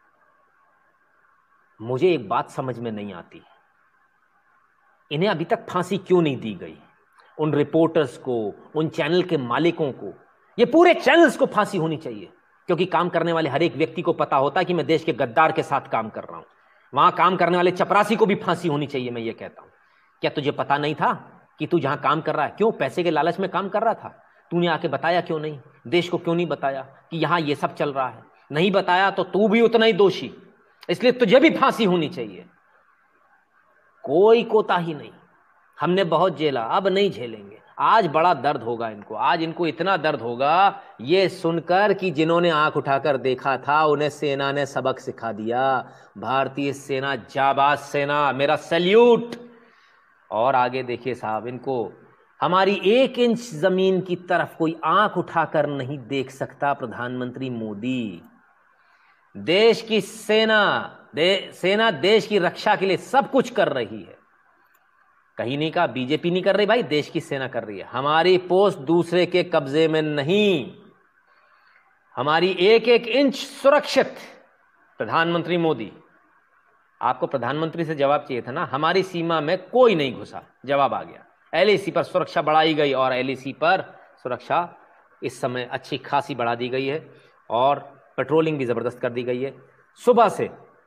मुझे एक बात समझ में नहीं आती, इन्हें अभी तक फांसी क्यों नहीं दी गई? उन रिपोर्टर्स को, उन चैनल के मालिकों को, ये पूरे चैनल्स को फांसी होनी चाहिए, क्योंकि काम करने वाले हर एक व्यक्ति को पता होता है कि मैं देश के गद्दार के साथ काम कर रहा हूं। वहां काम करने वाले चपरासी को भी फांसी होनी चाहिए। मैं ये कहता हूं, क्या तुझे पता नहीं था कि तू जहां काम कर रहा है, क्यों पैसे के लालच में काम कर रहा था? तूने आके बताया क्यों नहीं? देश को क्यों नहीं बताया कि यहां ये सब चल रहा है? नहीं बताया तो तू भी उतना ही दोषी, इसलिए तुझे भी फांसी होनी चाहिए। कोई कोताही नहीं। हमने बहुत झेला, अब नहीं झेलेंगे। आज बड़ा दर्द होगा इनको, आज इनको इतना दर्द होगा ये सुनकर कि जिन्होंने आंख उठाकर देखा था उन्हें सेना ने सबक सिखा दिया। भारतीय सेना जाबाज सेना, मेरा सैल्यूट। और आगे देखिए साहब, इनको हमारी एक इंच जमीन की तरफ कोई आंख उठाकर नहीं देख सकता। प्रधानमंत्री मोदी, देश की सेना दे, सेना देश की रक्षा के लिए सब कुछ कर रही है। कहीं नहीं कहा बीजेपी नहीं कर रही, भाई देश की सेना कर रही है। हमारी पोस्ट दूसरे के कब्जे में नहीं, हमारी एक एक इंच सुरक्षित। प्रधानमंत्री मोदी, आपको प्रधानमंत्री से जवाब चाहिए था ना। हमारी सीमा में कोई नहीं घुसा, जवाब आ गया। एलएसी पर सुरक्षा बढ़ाई गई और एलएसी पर सुरक्षा इस समय अच्छी खासी बढ़ा दी गई है और पेट्रोलिंग भी जबरदस्त कर दी गई है। सुबह से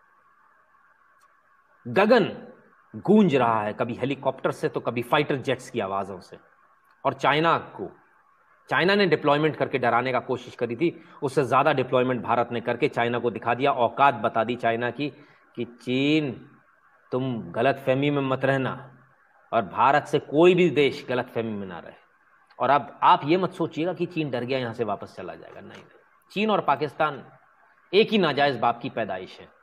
गगन गूंज रहा है, कभी हेलीकॉप्टर से तो कभी फाइटर जेट्स की आवाजों से। और चाइना को चाइना ने डिप्लॉयमेंट करके डराने का कोशिश करी थी, उससे ज्यादा डिप्लॉयमेंट भारत ने करके चाइना को दिखा दिया, औकात बता दी चाइना की कि चीन तुम गलत फहमी में मत रहना और भारत से कोई भी देश गलत फहमी में ना रहे। और अब आप ये मत सोचिएगा कि चीन डर गया यहां से वापस चला जाएगा, नहीं। चीन और पाकिस्तान एक ही नाजायज बाप की पैदाइश है,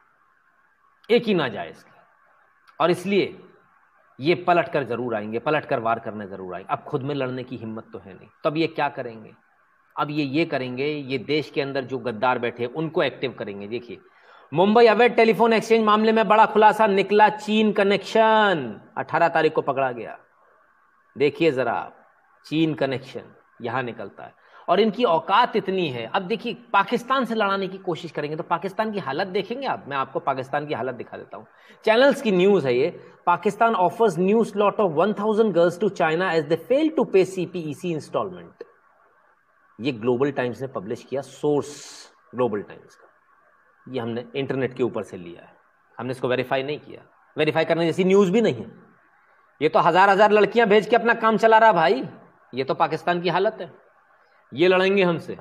एक ही नाजायज की, और इसलिए ये पलट कर जरूर आएंगे, पलट कर वार करने जरूर आएंगे। अब खुद में लड़ने की हिम्मत तो है नहीं, तब ये क्या करेंगे? अब ये ये करेंगे, ये देश के अंदर जो गद्दार बैठे उनको एक्टिव करेंगे। देखिए, मुंबई अवैध टेलीफोन एक्सचेंज मामले में बड़ा खुलासा निकला, चीन कनेक्शन अठारह तारीख को पकड़ा गया। देखिए जरा, चीन कनेक्शन यहां निकलता है और इनकी औकात इतनी है। अब देखिए, पाकिस्तान से लड़ाने की कोशिश करेंगे तो पाकिस्तान की हालत देखेंगे आप। मैं आपको पाकिस्तान की हालत दिखा देता हूं, चैनल्स की न्यूज है ये। Pakistan offers new slot of one thousand girls to China as they fail to pay CPEC instalment. ये ग्लोबल टाइम्स ने पब्लिश किया, सोर्स ग्लोबल टाइम्स का। ये हमने इंटरनेट के ऊपर से लिया है, हमने इसको वेरीफाई नहीं किया। वेरीफाई करने जैसी न्यूज भी नहीं है। ये तो हजार हजार लड़कियां भेज के अपना काम चला रहा भाई। ये तो पाकिस्तान की हालत है। ये लड़ेंगे हमसे,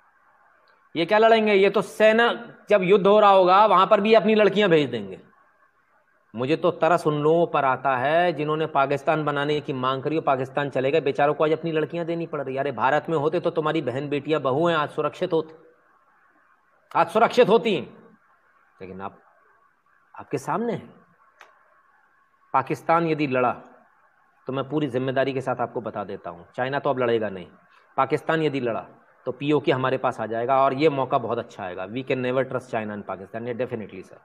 ये क्या लड़ेंगे? ये तो सेना, जब युद्ध हो रहा होगा वहां पर भी अपनी लड़कियां भेज देंगे। मुझे तो तरस उन लोगों पर आता है जिन्होंने पाकिस्तान बनाने की मांग करी और पाकिस्तान चले गए, बेचारों को आज अपनी लड़कियां देनी पड़ रही है। अरे भारत में होते तो तुम्हारी बहन बेटियां बहू हैं, आज सुरक्षित होती, आज सुरक्षित होती, लेकिन आप आपके सामने है। पाकिस्तान यदि लड़ा तो मैं पूरी जिम्मेदारी के साथ आपको बता देता हूं, चाइना तो अब लड़ेगा नहीं। पाकिस्तान यदि लड़ा तो पीओके हमारे पास आ जाएगा और ये मौका बहुत अच्छा आएगा। We can never trust China and Pakistan, ये डेफिनेटली सर।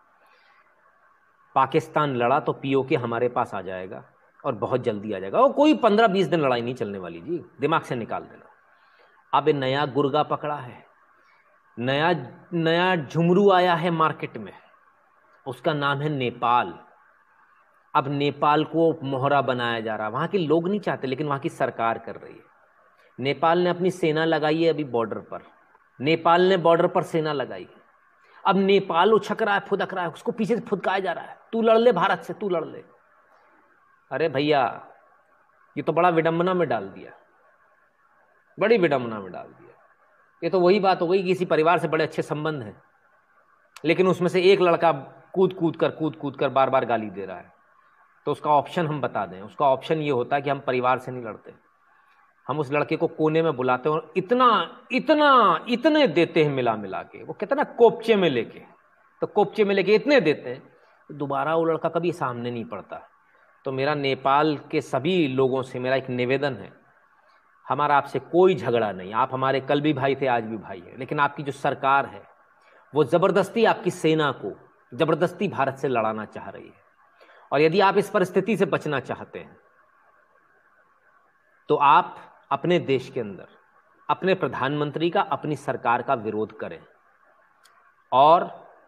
पाकिस्तान लड़ा तो पीओके हमारे पास आ जाएगा और बहुत जल्दी आ जाएगा। और कोई पंद्रह बीस दिन लड़ाई नहीं चलने वाली जी, दिमाग से निकाल देना। अब नया गुर्गा पकड़ा है, नया नया झुमरू आया है मार्केट में, उसका नाम है नेपाल। अब नेपाल को मोहरा बनाया जा रहा है। वहां के लोग नहीं चाहते, लेकिन वहां की सरकार कर रही है। नेपाल ने अपनी सेना लगाई है अभी बॉर्डर पर, नेपाल ने बॉर्डर पर सेना लगाई। अब नेपाल उछक रहा है, फुदक रहा है, उसको पीछे से फुदकाया जा रहा है, तू लड़ ले भारत से, तू लड़ ले। अरे भैया, ये तो बड़ा विडंबना में डाल दिया, बड़ी विडंबना में डाल दिया। ये तो वही बात हो गई, किसी परिवार से बड़े अच्छे संबंध हैं, लेकिन उसमें से एक लड़का कूद कूद कर कूद कूद कर बार बार गाली दे रहा है। तो उसका ऑप्शन हम बता दें, उसका ऑप्शन ये होता है कि हम परिवार से नहीं लड़ते, हम उस लड़के को कोने में बुलाते हैं और इतना इतना इतने देते हैं मिला मिला के, वो कहते हैं ना कोपचे में लेके, तो कोपचे में लेके इतने देते हैं, दोबारा वो लड़का कभी सामने नहीं पड़ता। तो मेरा नेपाल के सभी लोगों से मेरा एक निवेदन है, हमारा आपसे कोई झगड़ा नहीं, आप हमारे कल भी भाई थे आज भी भाई है, लेकिन आपकी जो सरकार है वो जबरदस्ती आपकी सेना को जबरदस्ती भारत से लड़ाना चाह रही है। और यदि आप इस परिस्थिति से बचना चाहते हैं तो आप अपने देश के अंदर अपने प्रधानमंत्री का, अपनी सरकार का विरोध करें, और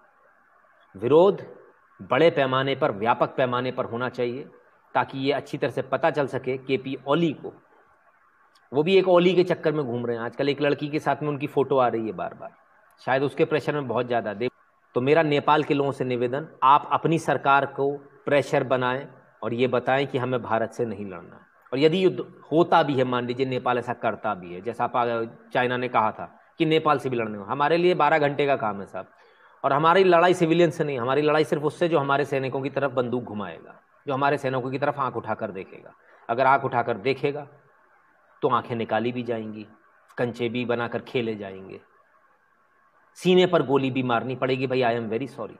विरोध बड़े पैमाने पर, व्यापक पैमाने पर होना चाहिए, ताकि ये अच्छी तरह से पता चल सके केपी ओली को। वो भी एक ओली के चक्कर में घूम रहे हैं आजकल, एक लड़की के साथ में उनकी फोटो आ रही है बार बार, शायद उसके प्रेशर में बहुत ज़्यादा दे। तो मेरा नेपाल के लोगों से निवेदन, आप अपनी सरकार को प्रेशर बनाएं और ये बताएं कि हमें भारत से नहीं लड़ना। और यदि युद्ध होता भी है, मान लीजिए नेपाल ऐसा करता भी है, जैसा आप चाइना ने कहा था कि नेपाल से भी लड़ने को, हमारे लिए बारह घंटे का काम है साहब। और हमारी लड़ाई सिविलियन से नहीं, हमारी लड़ाई सिर्फ उससे जो हमारे सैनिकों की तरफ बंदूक घुमाएगा, जो हमारे सैनिकों की तरफ आंख उठाकर देखेगा। अगर आंख उठाकर देखेगा तो आंखें निकाली भी जाएंगी, कंचे भी बनाकर खेले जाएंगे, सीने पर गोली भी मारनी पड़ेगी, भाई आई एम वेरी सॉरी,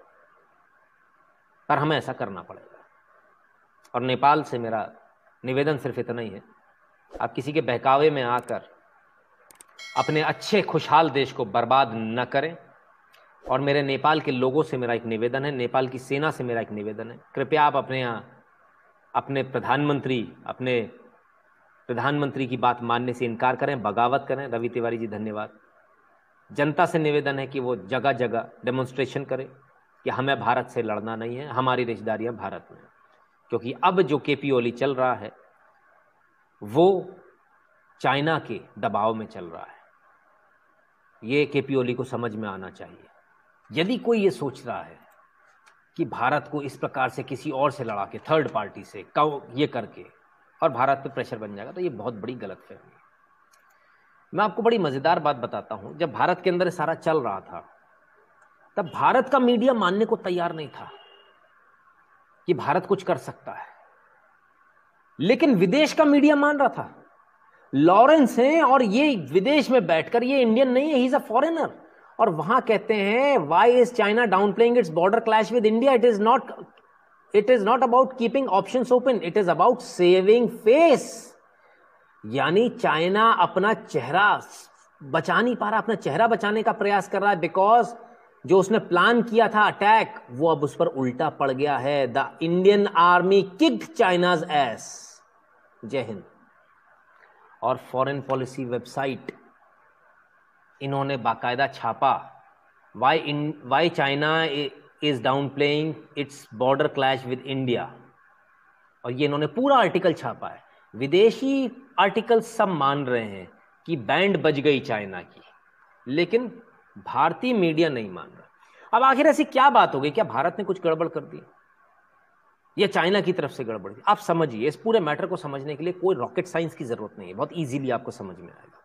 पर हमें ऐसा करना पड़ेगा। और नेपाल से मेरा निवेदन सिर्फ इतना ही है, आप किसी के बहकावे में आकर अपने अच्छे खुशहाल देश को बर्बाद न करें। और मेरे नेपाल के लोगों से मेरा एक निवेदन है, नेपाल की सेना से मेरा एक निवेदन है, कृपया आप अपने यहाँ अपने प्रधानमंत्री अपने प्रधानमंत्री की बात मानने से इनकार करें, बगावत करें। रवि तिवारी जी धन्यवाद। जनता से निवेदन है कि वो जगह जगह डेमोन्स्ट्रेशन करें कि हमें भारत से लड़ना नहीं है, हमारी रिश्तेदारियां भारत में, क्योंकि अब जो केपी ओली चल रहा है वो चाइना के दबाव में चल रहा है। ये केपी ओली को समझ में आना चाहिए। यदि कोई ये सोच रहा है कि भारत को इस प्रकार से किसी और से लड़ा के, थर्ड पार्टी से ये करके और भारत पे प्रेशर बन जाएगा, तो ये बहुत बड़ी गलतफहमी है। मैं आपको बड़ी मजेदार बात बताता हूं, जब भारत के अंदर सारा चल रहा था तब भारत का मीडिया मानने को तैयार नहीं था कि भारत कुछ कर सकता है, लेकिन विदेश का मीडिया मान रहा था। लॉरेंस हैं और ये विदेश में बैठकर, ये इंडियन नहीं है, ही इज अ फॉरेनर, और वहां कहते हैं why is China down playing its border clash with India, it is not it is not about keeping options open, it is about saving face. यानी चाइना अपना चेहरा बचा नहीं पा रहा, अपना चेहरा बचाने का प्रयास कर रहा है, बिकॉज जो उसने प्लान किया था अटैक, वो अब उस पर उल्टा पड़ गया है। The Indian army kicked China's ass. जय हिंद। और फॉरेन पॉलिसी वेबसाइट इन्होंने बाकायदा छापा, why in why China is down playing its border clash with India, और ये इन्होंने पूरा आर्टिकल छापा है। विदेशी आर्टिकल सब मान रहे हैं कि बैंड बज गई चाइना की, लेकिन भारतीय मीडिया नहीं मान रहा। अब आखिर ऐसी क्या बात हो गई? क्या भारत ने कुछ गड़बड़ कर दी या चाइना की तरफ से गड़बड़? आप समझिए, इस पूरे मैटर को समझने के लिए कोई रॉकेट साइंस की जरूरत नहीं है, बहुत इजीली आपको समझ में आएगा।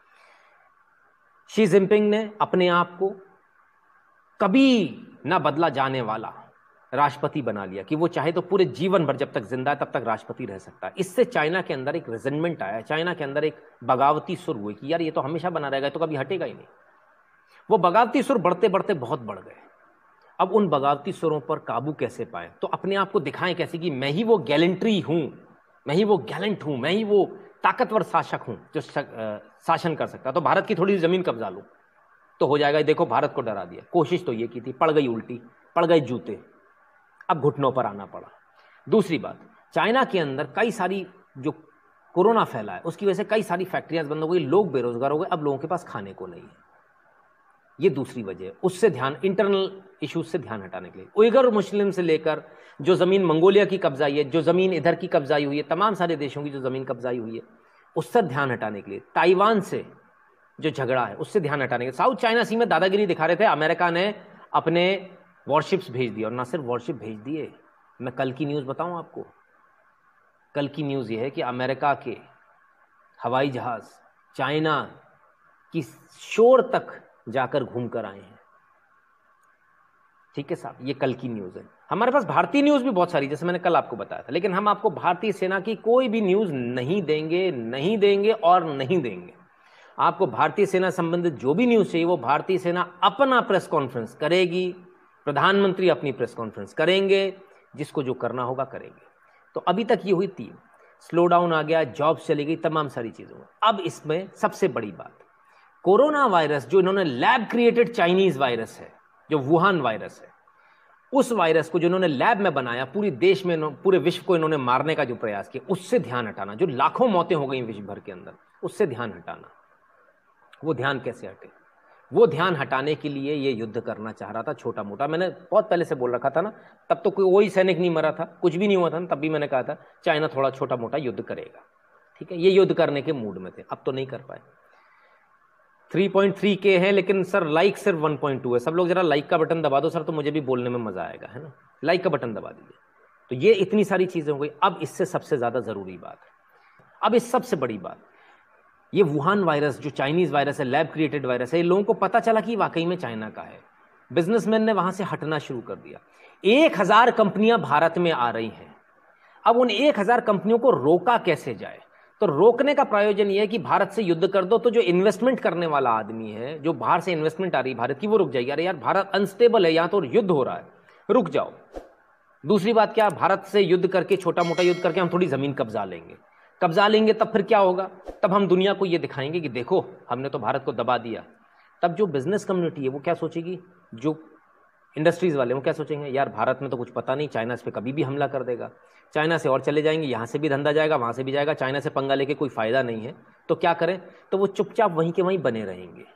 शी जिनपिंग ने अपने आप को कभी ना बदला जाने वाला राष्ट्रपति बना लिया कि वो चाहे तो पूरे जीवन भर, जब तक जिंदा है तब तक राष्ट्रपति रह सकता है। इससे चाइना के अंदर एक रिजेंटमेंट आया, चाइना के अंदर एक बगावती सुर हुई कि यार ये तो हमेशा बना रहेगा, तो कभी हटेगा ही नहीं। वो बगावती सुर बढ़ते बढ़ते बहुत बढ़ गए। अब उन बगावती सुरों पर काबू कैसे पाए? तो अपने आप को दिखाएं कैसे कि मैं ही वो गैलेंट्री हूं, मैं ही वो गैलेंट हूं, मैं ही वो ताकतवर शासक हूं जो शासन कर सकता। तो भारत की थोड़ी जमीन कब्जा लूं तो हो जाएगा। देखो भारत को डरा दिया, कोशिश तो ये की थी, पड़ गई उल्टी, पड़ गए जूते, अब घुटनों पर आना पड़ा। दूसरी बात, चाइना के अंदर कई सारी जो कोरोना फैला है उसकी वजह से कई सारी फैक्ट्रियां बंद हो गई, लोग बेरोजगार हो गए, अब लोगों के पास खाने को नहीं है। ये दूसरी वजह है। उससे ध्यान, इंटरनल इश्यूज से ध्यान हटाने के लिए उइगर मुस्लिम से लेकर जो जमीन मंगोलिया की कब्जाई है, जो जमीन इधर की कब्जाई हुई है, तमाम सारे देशों की जो जमीन कब्जाई हुई है, उससे ध्यान हटाने के लिए, ताइवान से जो झगड़ा है उससे ध्यान हटाने के लिए, साउथ चाइना सी में दादागिरी दिखा रहे थे। अमेरिका ने अपने वॉरशिप्स भेज दिए, और ना सिर्फ वॉरशिप भेज दिए, मैं कल की न्यूज बताऊं आपको। कल की न्यूज ये है कि अमेरिका के हवाई जहाज चाइना की शोर तक जाकर घूम कर आए हैं। ठीक है साहब, ये कल की न्यूज है। हमारे पास भारतीय न्यूज भी बहुत सारी, जैसे मैंने कल आपको बताया था, लेकिन हम आपको भारतीय सेना की कोई भी न्यूज नहीं देंगे, नहीं देंगे और नहीं देंगे। आपको भारतीय सेना संबंधित जो भी न्यूज चाहिए वो भारतीय सेना अपना प्रेस कॉन्फ्रेंस करेगी, प्रधानमंत्री अपनी प्रेस कॉन्फ्रेंस करेंगे, जिसको जो करना होगा करेंगे। तो अभी तक ये हुई तीन, स्लो डाउन आ गया, जॉब्स चली गई, तमाम सारी चीजें। अब इसमें सबसे बड़ी बात, कोरोना वायरस जो इन्होंने लैब क्रिएटेड चाइनीज वायरस है, जो वुहान वायरस है, उस वायरस को जो इन्होंने लैब में बनाया, पूरे देश में, पूरे विश्व को इन्होंने मारने का जो प्रयास किया, उससे ध्यान हटाना। जो लाखों मौतें हो गई विश्व भर के अंदर, उससे ध्यान हटाना। वो ध्यान कैसे हटे? वो ध्यान हटाने के लिए ये युद्ध करना चाह रहा था छोटा मोटा। मैंने बहुत पहले से बोल रखा था ना, तब तो कोई वही सैनिक नहीं मरा था, कुछ भी नहीं हुआ था ना, तब भी मैंने कहा था चाइना थोड़ा छोटा मोटा युद्ध करेगा, ठीक है। ये युद्ध करने के मूड में थे, अब तो नहीं कर पाए। थ्री पॉइंट थ्री के हैं, लेकिन सर लाइक सिर्फ वन पॉइंट टू है। सब लोग जरा लाइक का बटन दबा दो सर, तो मुझे भी बोलने में मजा आएगा, है ना। लाइक का बटन दबा दीजिए। तो ये इतनी सारी चीजें हो गई। अब इससे सबसे ज्यादा जरूरी बात, अब इस सबसे बड़ी बात, ये वुहान वायरस जो चाइनीज वायरस है, लैब क्रिएटेड वायरस है, ये लोगों को पता चला कि वाकई में चाइना का है। बिजनेसमैन ने वहां से हटना शुरू कर दिया। एक हजार कंपनियां भारत में आ रही हैं। अब उन एक हजार कंपनियों को रोका कैसे जाए? तो रोकने का प्रयोजन यह है कि भारत से युद्ध कर दो, तो जो इन्वेस्टमेंट करने वाला आदमी है, जो बाहर से इन्वेस्टमेंट आ रही है भारत की, वो रुक जाएगी। अरे यार, भारत अनस्टेबल है, यहां तो युद्ध हो रहा है, रुक जाओ। दूसरी बात क्या, भारत से युद्ध करके, छोटा मोटा युद्ध करके हम थोड़ी जमीन कब्जा लेंगे। कब्जा लेंगे तब फिर क्या होगा? तब हम दुनिया को ये दिखाएंगे कि देखो हमने तो भारत को दबा दिया। तब जो बिजनेस कम्युनिटी है वो क्या सोचेगी, जो इंडस्ट्रीज वाले वो क्या सोचेंगे, यार भारत में तो कुछ पता नहीं, चाइना इस पे कभी भी हमला कर देगा, चाइना से और चले जाएंगे, यहाँ से भी धंधा जाएगा, वहाँ से भी जाएगा, चाइना से पंगा लेके कोई फायदा नहीं है, तो क्या करें? तो वो चुपचाप वहीं के वहीं बने रहेंगे।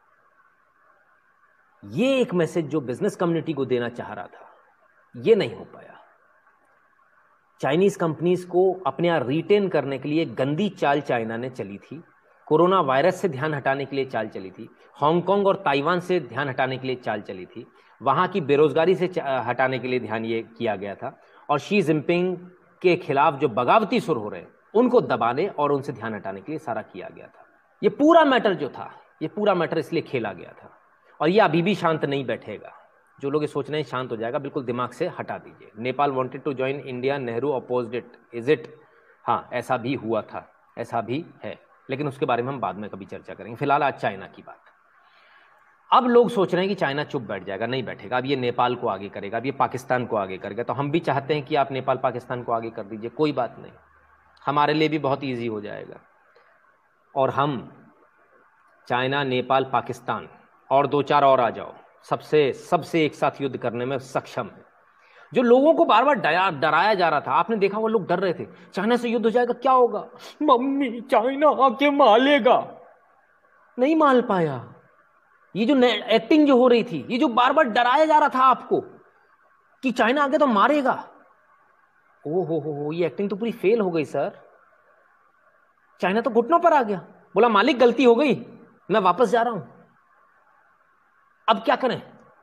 ये एक मैसेज जो बिजनेस कम्युनिटी को देना चाह रहा था, ये नहीं हो पाया। चाइनीज कंपनीज को अपने यहां रिटेन करने के लिए गंदी चाल चाइना ने चली थी। कोरोना वायरस से ध्यान हटाने के लिए चाल चली थी। हांगकांग और ताइवान से ध्यान हटाने के लिए चाल चली थी। वहां की बेरोजगारी से हटाने के लिए ध्यान ये किया गया था। और शी जिनपिंग के खिलाफ जो बगावती सुर हो रहे हैं, उनको दबाने और उनसे ध्यान हटाने के लिए सारा किया गया था। ये पूरा मैटर जो था, ये पूरा मैटर इसलिए खेला गया था। और ये अभी भी शांत नहीं बैठेगा। जो लोग ये सोच रहे हैं शांत हो जाएगा, बिल्कुल दिमाग से हटा दीजिए। Nepal wanted to join India, Nehru opposed it, is it? हाँ, ऐसा भी हुआ था, ऐसा भी है, लेकिन उसके बारे में हम बाद में कभी चर्चा करेंगे। फिलहाल आज चाइना की बात। अब लोग सोच रहे हैं कि चाइना चुप बैठ जाएगा, नहीं बैठेगा। अब ये नेपाल को आगे करेगा, अब ये पाकिस्तान को आगे करेगा। तो हम भी चाहते हैं कि आप नेपाल पाकिस्तान को आगे कर दीजिए, कोई बात नहीं, हमारे लिए भी बहुत ईजी हो जाएगा। और हम चाइना, नेपाल, पाकिस्तान और दो चार और आ जाओ, सबसे सबसे एक साथ युद्ध करने में सक्षम है। जो लोगों को बार बार डरा डराया जा रहा था, आपने देखा वो लोग डर रहे थे, चाइना से युद्ध हो जाएगा, क्या होगा, मम्मी चाइना आके मारेगा। नहीं मार पाया। ये जो एक्टिंग जो हो रही थी, ये जो बार बार डराया जा रहा था आपको कि चाइना आगे तो मारेगा, ओ हो हो हो, ये एक्टिंग तो पूरी फेल हो गई सर। चाइना तो घुटनों पर आ गया, बोला मालिक गलती हो गई, मैं वापस जा रहा हूं। अब क्या करें?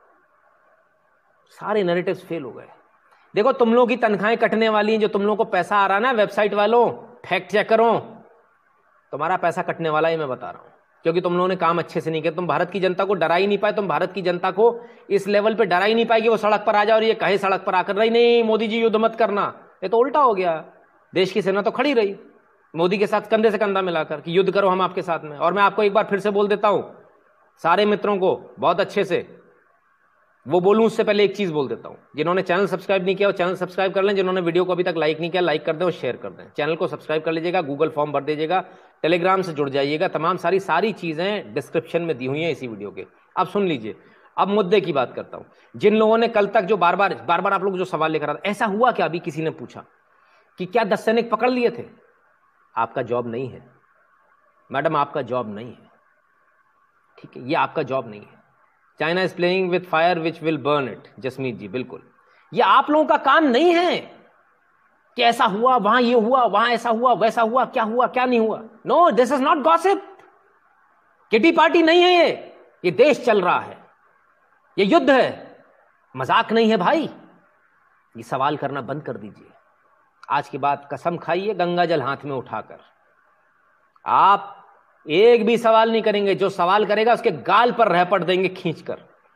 सारे नैरेटिव्स फेल हो गए। देखो, तुम लोगों की तनख्वाहें कटने वाली हैं, जो तुम लोगों को पैसा आ रहा है ना वेबसाइट वालों, फैक्ट चेक करो, तुम्हारा पैसा कटने वाला ही मैं बता रहा हूं, क्योंकि तुम लोगों ने काम अच्छे से नहीं किया। तुम भारत की जनता को डरा ही नहीं पाए। तुम भारत की जनता को इस लेवल पे डरा ही नहीं पाए कि वो सड़क पर आ जाए और ये कहे सड़क पर आकर, नहीं नहीं मोदी जी युद्ध मत करना। ये तो उल्टा हो गया। देश की सेना तो खड़ी रही मोदी के साथ कंधे से कंधा मिलाकर कि युद्ध करो, हम आपके साथ में। और मैं आपको एक बार फिर से बोल देता हूं, सारे मित्रों को बहुत अच्छे से, वो बोलूं उससे पहले एक चीज बोल देता हूं, जिन्होंने चैनल सब्सक्राइब नहीं किया वो चैनल सब्सक्राइब कर लें, जिन्होंने वीडियो को अभी तक लाइक नहीं किया लाइक कर दें और शेयर कर दें। चैनल को सब्सक्राइब कर लीजिएगा, गूगल फॉर्म भर दीजिएगा, टेलीग्राम से जुड़ जाइएगा। तमाम सारी सारी चीजें डिस्क्रिप्शन में दी हुई हैं इसी वीडियो के। अब सुन लीजिए, अब मुद्दे की बात करता हूं। जिन लोगों ने कल तक जो बार बार बार बार आप लोग जो सवाल लेकर आते, ऐसा हुआ क्या, अभी किसी ने पूछा कि क्या दस सैनिक पकड़ लिए थे? आपका जॉब नहीं है मैडम, आपका जॉब नहीं है, ठीक है, ये आपका जॉब नहीं है। China is playing with fire which will burn it, Jasmeet ji, बिल्कुल, ये आप लोगों का काम नहीं है कि ऐसा हुआ, वहां ये हुआ, वहां ऐसा हुआ, वैसा हुआ, क्या हुआ क्या नहीं हुआ। No, this is not gossip. Kitty party नहीं है ये ये देश चल रहा है, ये युद्ध है, मजाक नहीं है भाई। ये सवाल करना बंद कर दीजिए। आज के बाद कसम खाइए गंगा जल हाथ में उठाकर, आप एक भी सवाल नहीं करेंगे। जो सवाल करेगा उसके गाल पर रह पड़ देंगे खींचकर।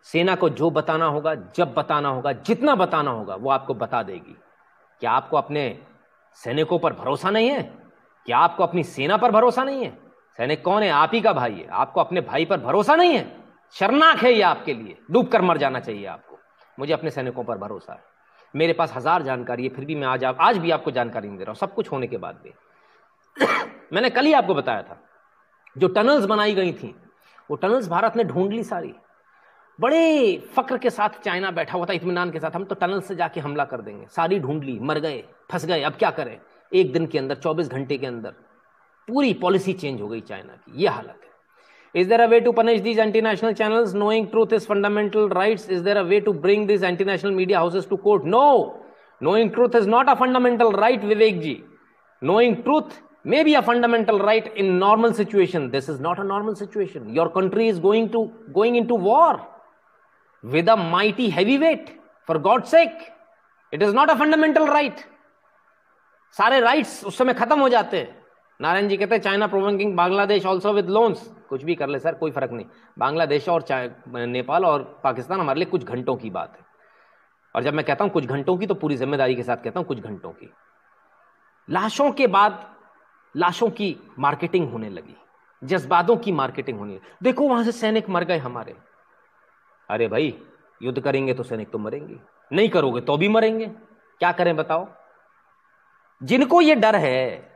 सेना को जो बताना होगा, जब बताना होगा, जितना बताना होगा वो आपको बता देगी। क्या आपको अपने सैनिकों पर भरोसा नहीं है? क्या आपको अपनी सेना पर भरोसा नहीं है? सैनिक कौन है? आप ही का भाई है। आपको अपने भाई पर भरोसा नहीं है? शर्मनाक है ये आपके लिए, डूब कर मर जाना चाहिए आपको। मुझे अपने सैनिकों पर भरोसा है। मेरे पास हजार जानकारी है, फिर भी मैं आज आप, आज भी आपको जानकारी नहीं दे रहा हूं, सब कुछ होने के बाद भी। मैंने कल ही आपको बताया था, जो टनल्स बनाई गई थी वो टनल्स भारत ने ढूंढ ली सारी। बड़े फक्र के साथ चाइना बैठा हुआ था, इत्मीनान के साथ, हम तो टनल से जाके हमला कर देंगे। सारी ढूंढ ली, मर गए, फंस गए, अब क्या करें? एक दिन के अंदर, चौबीस घंटे के अंदर पूरी पॉलिसी चेंज हो गई चाइना की। यह हालत है। Is there a way to punish these anti-national channels? Knowing truth is fundamental rights. Is there a way to bring these anti-national media houses to court? No. Knowing truth is not a fundamental right, Vivek ji. Knowing truth may be a fundamental right in normal situation. This is not a normal situation. Your country is going to going into war with a mighty heavyweight. For God's sake, it is not a fundamental right. सारे rights उस समय खत्म हो जाते हैं। नारायण जी कहते हैं China provoking Bangladesh also with loans. कुछ भी कर ले सर, कोई फर्क नहीं। बांग्लादेश और नेपाल और पाकिस्तान हमारे लिए कुछ घंटों की बात है। और जब मैं कहता हूं कुछ घंटों की, तो पूरी जिम्मेदारी के साथ कहता हूं कुछ घंटों की। लाशों के बाद लाशों की मार्केटिंग होने लगी, जज्बातों की मार्केटिंग होने लगी। देखो वहां से सैनिक मर गए हमारे। अरे भाई, युद्ध करेंगे तो सैनिक तो मरेंगे, नहीं करोगे तो भी मरेंगे। क्या करें बताओ? जिनको ये डर है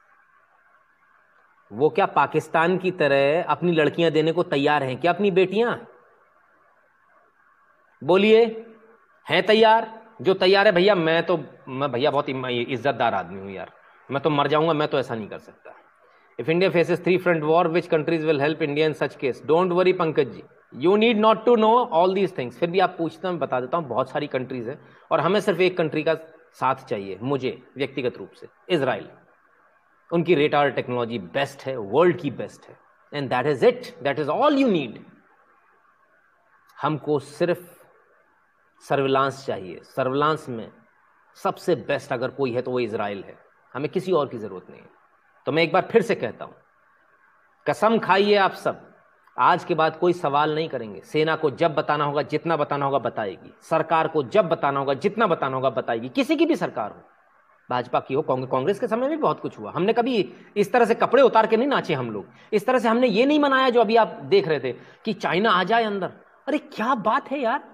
वो क्या पाकिस्तान की तरह अपनी लड़कियां देने को तैयार हैं क्या? अपनी बेटियां, बोलिए, हैं तैयार? जो तैयार है भैया, मैं तो मैं भैया बहुत इज्जतदार आदमी हूं यार, मैं तो मर जाऊंगा, मैं तो ऐसा नहीं कर सकता। If India faces three front war, which countries will help India in such case? Don't worry Pankaj ji, you need not to know all these things. फिर भी आप पूछते हैं, मैं बता देता हूं, बहुत सारी कंट्रीज है और हमें सिर्फ एक कंट्री का साथ चाहिए, मुझे व्यक्तिगत रूप से, इजराइल। उनकी रेडार टेक्नोलॉजी बेस्ट है, वर्ल्ड की बेस्ट है, and that is it, that is all you need. हमको सिर्फ सर्विलांस चाहिए। सर्विलांस में सबसे बेस्ट अगर कोई है तो वो इजराइल है, हमें किसी और की जरूरत नहीं है। तो मैं एक बार फिर से कहता हूं, कसम खाइए आप सब, आज के बाद कोई सवाल नहीं करेंगे। सेना को जब बताना होगा, जितना बताना होगा बताएगी। सरकार को जब बताना होगा, जितना बताना होगा बताएगी। किसी की भी सरकार हो, भाजपा की हो, कांग्रेस के समय में बहुत कुछ हुआ। हमने कभी इस तरह से कपड़े उतार के नहीं नाचे हम लोग, इस तरह से हमने ये नहीं मनाया जो अभी आप देख रहे थे कि चाइना आ जाए अंदर। अरे क्या बात है यार,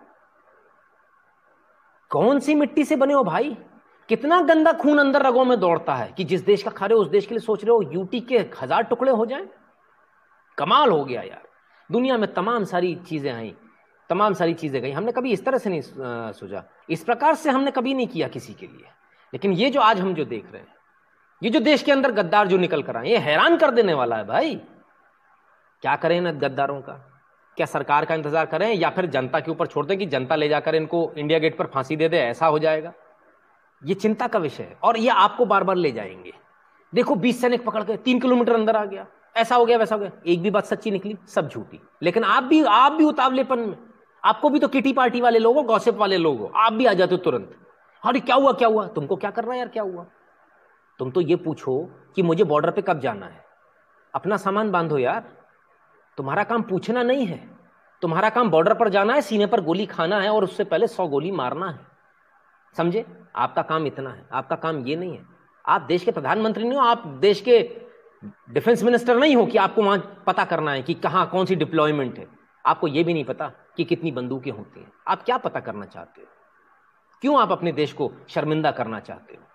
कौन सी मिट्टी से बने हो भाई? कितना गंदा खून अंदर रगों में दौड़ता है कि जिस देश का खा रहे हो उस देश के लिए सोच रहे हो यूटी के हजार टुकड़े हो जाएं। कमाल हो गया यार। दुनिया में तमाम सारी चीजें आई, तमाम सारी चीजें गई, हमने कभी इस तरह से नहीं सोचा, इस प्रकार से हमने कभी नहीं किया किसी के लिए। लेकिन ये जो आज हम जो देख रहे हैं, ये जो देश के अंदर गद्दार जो निकल कर आए, ये हैरान कर देने वाला है भाई। क्या करें ना गद्दारों का? क्या सरकार का इंतजार करें या फिर जनता के ऊपर छोड़ दें कि जनता ले जाकर इनको इंडिया गेट पर फांसी दे दे, ऐसा हो जाएगा? ये चिंता का विषय है और ये आपको बार बार ले जाएंगे। देखो बीस सैनिक पकड़ के तीन किलोमीटर अंदर आ गया, ऐसा हो गया वैसा हो गया। एक भी बात सच्ची निकली, सब झूठी। लेकिन आप भी आप भी उतावलेपन में, आपको भी तो किटी पार्टी वाले लोग हो, गॉसिप वाले लोग हो, आप भी आ जाते हो तुरंत। अरे क्या हुआ क्या हुआ? तुमको क्या करना है यार, क्या हुआ? तुम तो ये पूछो कि मुझे बॉर्डर पे कब जाना है। अपना सामान बांधो यार, तुम्हारा काम पूछना नहीं है, तुम्हारा काम बॉर्डर पर जाना है, सीने पर गोली खाना है और उससे पहले सौ गोली मारना है। समझे? आपका काम इतना है, आपका काम ये नहीं है। आप देश के प्रधानमंत्री नहीं हो, आप देश के डिफेंस मिनिस्टर नहीं हो कि आपको वहां पता करना है कि कहां कौन सी डिप्लॉयमेंट है। आपको यह भी नहीं पता कि कितनी बंदूकें होती हैं। आप क्या पता करना चाहते हो? क्यों आप अपने देश को शर्मिंदा करना चाहते हो?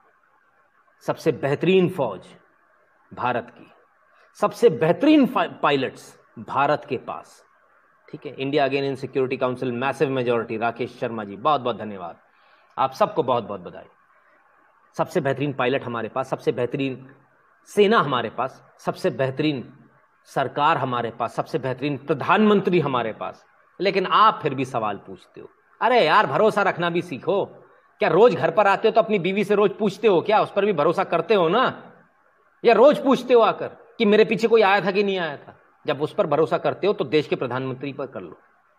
सबसे बेहतरीन फौज भारत की, सबसे बेहतरीन पायलट्स भारत के पास, ठीक है। India again in security council massive majority, Rakesh Sharma ji बहुत बहुत धन्यवाद, आप सबको बहुत बहुत बधाई। सबसे बेहतरीन पायलट हमारे पास, सबसे बेहतरीन सेना हमारे पास, सबसे बेहतरीन सरकार हमारे पास, सबसे बेहतरीन प्रधानमंत्री हमारे पास। लेकिन आप फिर भी सवाल पूछते हो। अरे यार भरोसा रखना भी सीखो। क्या रोज घर पर आते हो तो अपनी बीवी से रोज पूछते हो क्या? उस पर भी भरोसा करते हो ना? या रोज पूछते हो आकर कि मेरे पीछे कोई आया था कि नहीं आया था? जब उस पर भरोसा करते हो तो देश के प्रधानमंत्री पर कर लो,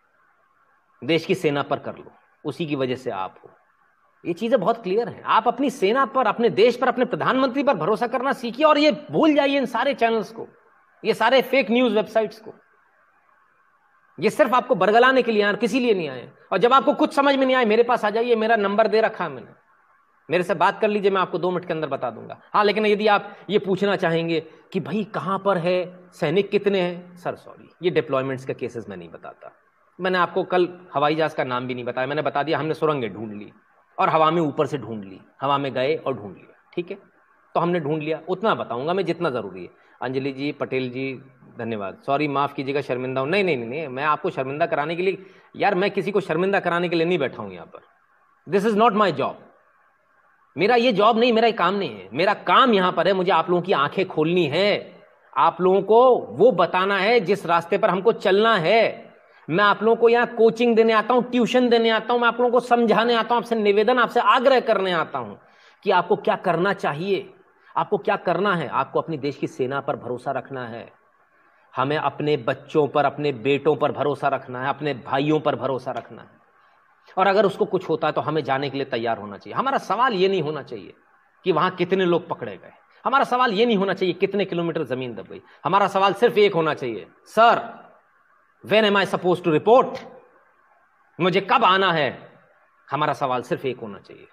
देश की सेना पर कर लो, उसी की वजह से आप हो। ये चीजें बहुत क्लियर हैं। आप अपनी सेना पर, अपने देश पर, अपने प्रधानमंत्री पर भरोसा करना सीखिए और ये भूल जाइए इन सारे चैनल्स को, ये सारे फेक न्यूज वेबसाइट्स को। ये सिर्फ आपको बरगलाने के लिए आए, किसी लिए नहीं आए। और जब आपको कुछ समझ में नहीं आए, मेरे पास आ जाइए, मेरा नंबर दे रखा है मैंने, मेरे से बात कर लीजिए, मैं आपको दो मिनट के अंदर बता दूंगा। हाँ, लेकिन यदि आप ये पूछना चाहेंगे कि भाई कहां पर है, सैनिक कितने हैं, सर सॉरी, ये डिप्लॉयमेंट्स के केसेस में नहीं बताता। मैंने आपको कल हवाई जहाज का नाम भी नहीं बताया, मैंने बता दिया हमने सुरंगें ढूंढ ली और हवा में ऊपर से ढूंढ ली, हवा में गए और ढूंढ लिया, ठीक है, तो हमने ढूंढ लिया, उतना बताऊंगा मैं जितना जरूरी है। अंजलि जी, पटेल जी, धन्यवाद, सॉरी माफ कीजिएगा, शर्मिंदा हूं। नहीं नहीं नहीं नहीं, मैं आपको शर्मिंदा कराने के लिए, यार मैं किसी को शर्मिंदा कराने के लिए नहीं बैठा हूं यहां पर। This is not my job, मेरा ये जॉब नहीं, मेरा ये काम नहीं है। मेरा काम यहां पर है, मुझे आप लोगों की आंखें खोलनी है, आप लोगों को वो बताना है जिस रास्ते पर हमको चलना है। मैं आप लोगों को यहां कोचिंग देने आता हूं, ट्यूशन देने आता हूं, मैं आप लोगों को समझाने आता हूं, आपसे निवेदन, आपसे आग्रह करने आता हूं कि आपको क्या करना चाहिए, आपको क्या करना है। आपको अपनी देश की सेना पर भरोसा रखना है, हमें अपने बच्चों पर, अपने बेटों पर भरोसा रखना है, अपने भाइयों पर भरोसा रखना है। और अगर उसको कुछ होता है तो हमें जाने के लिए तैयार होना चाहिए। हमारा सवाल यह नहीं होना चाहिए कि वहां कितने लोग पकड़े गए, हमारा सवाल यह नहीं होना चाहिए कितने किलोमीटर जमीन दब गई, हमारा सवाल सिर्फ एक होना चाहिए, sir when am I suppose to report, मुझे कब आना है। हमारा सवाल सिर्फ एक होना चाहिए,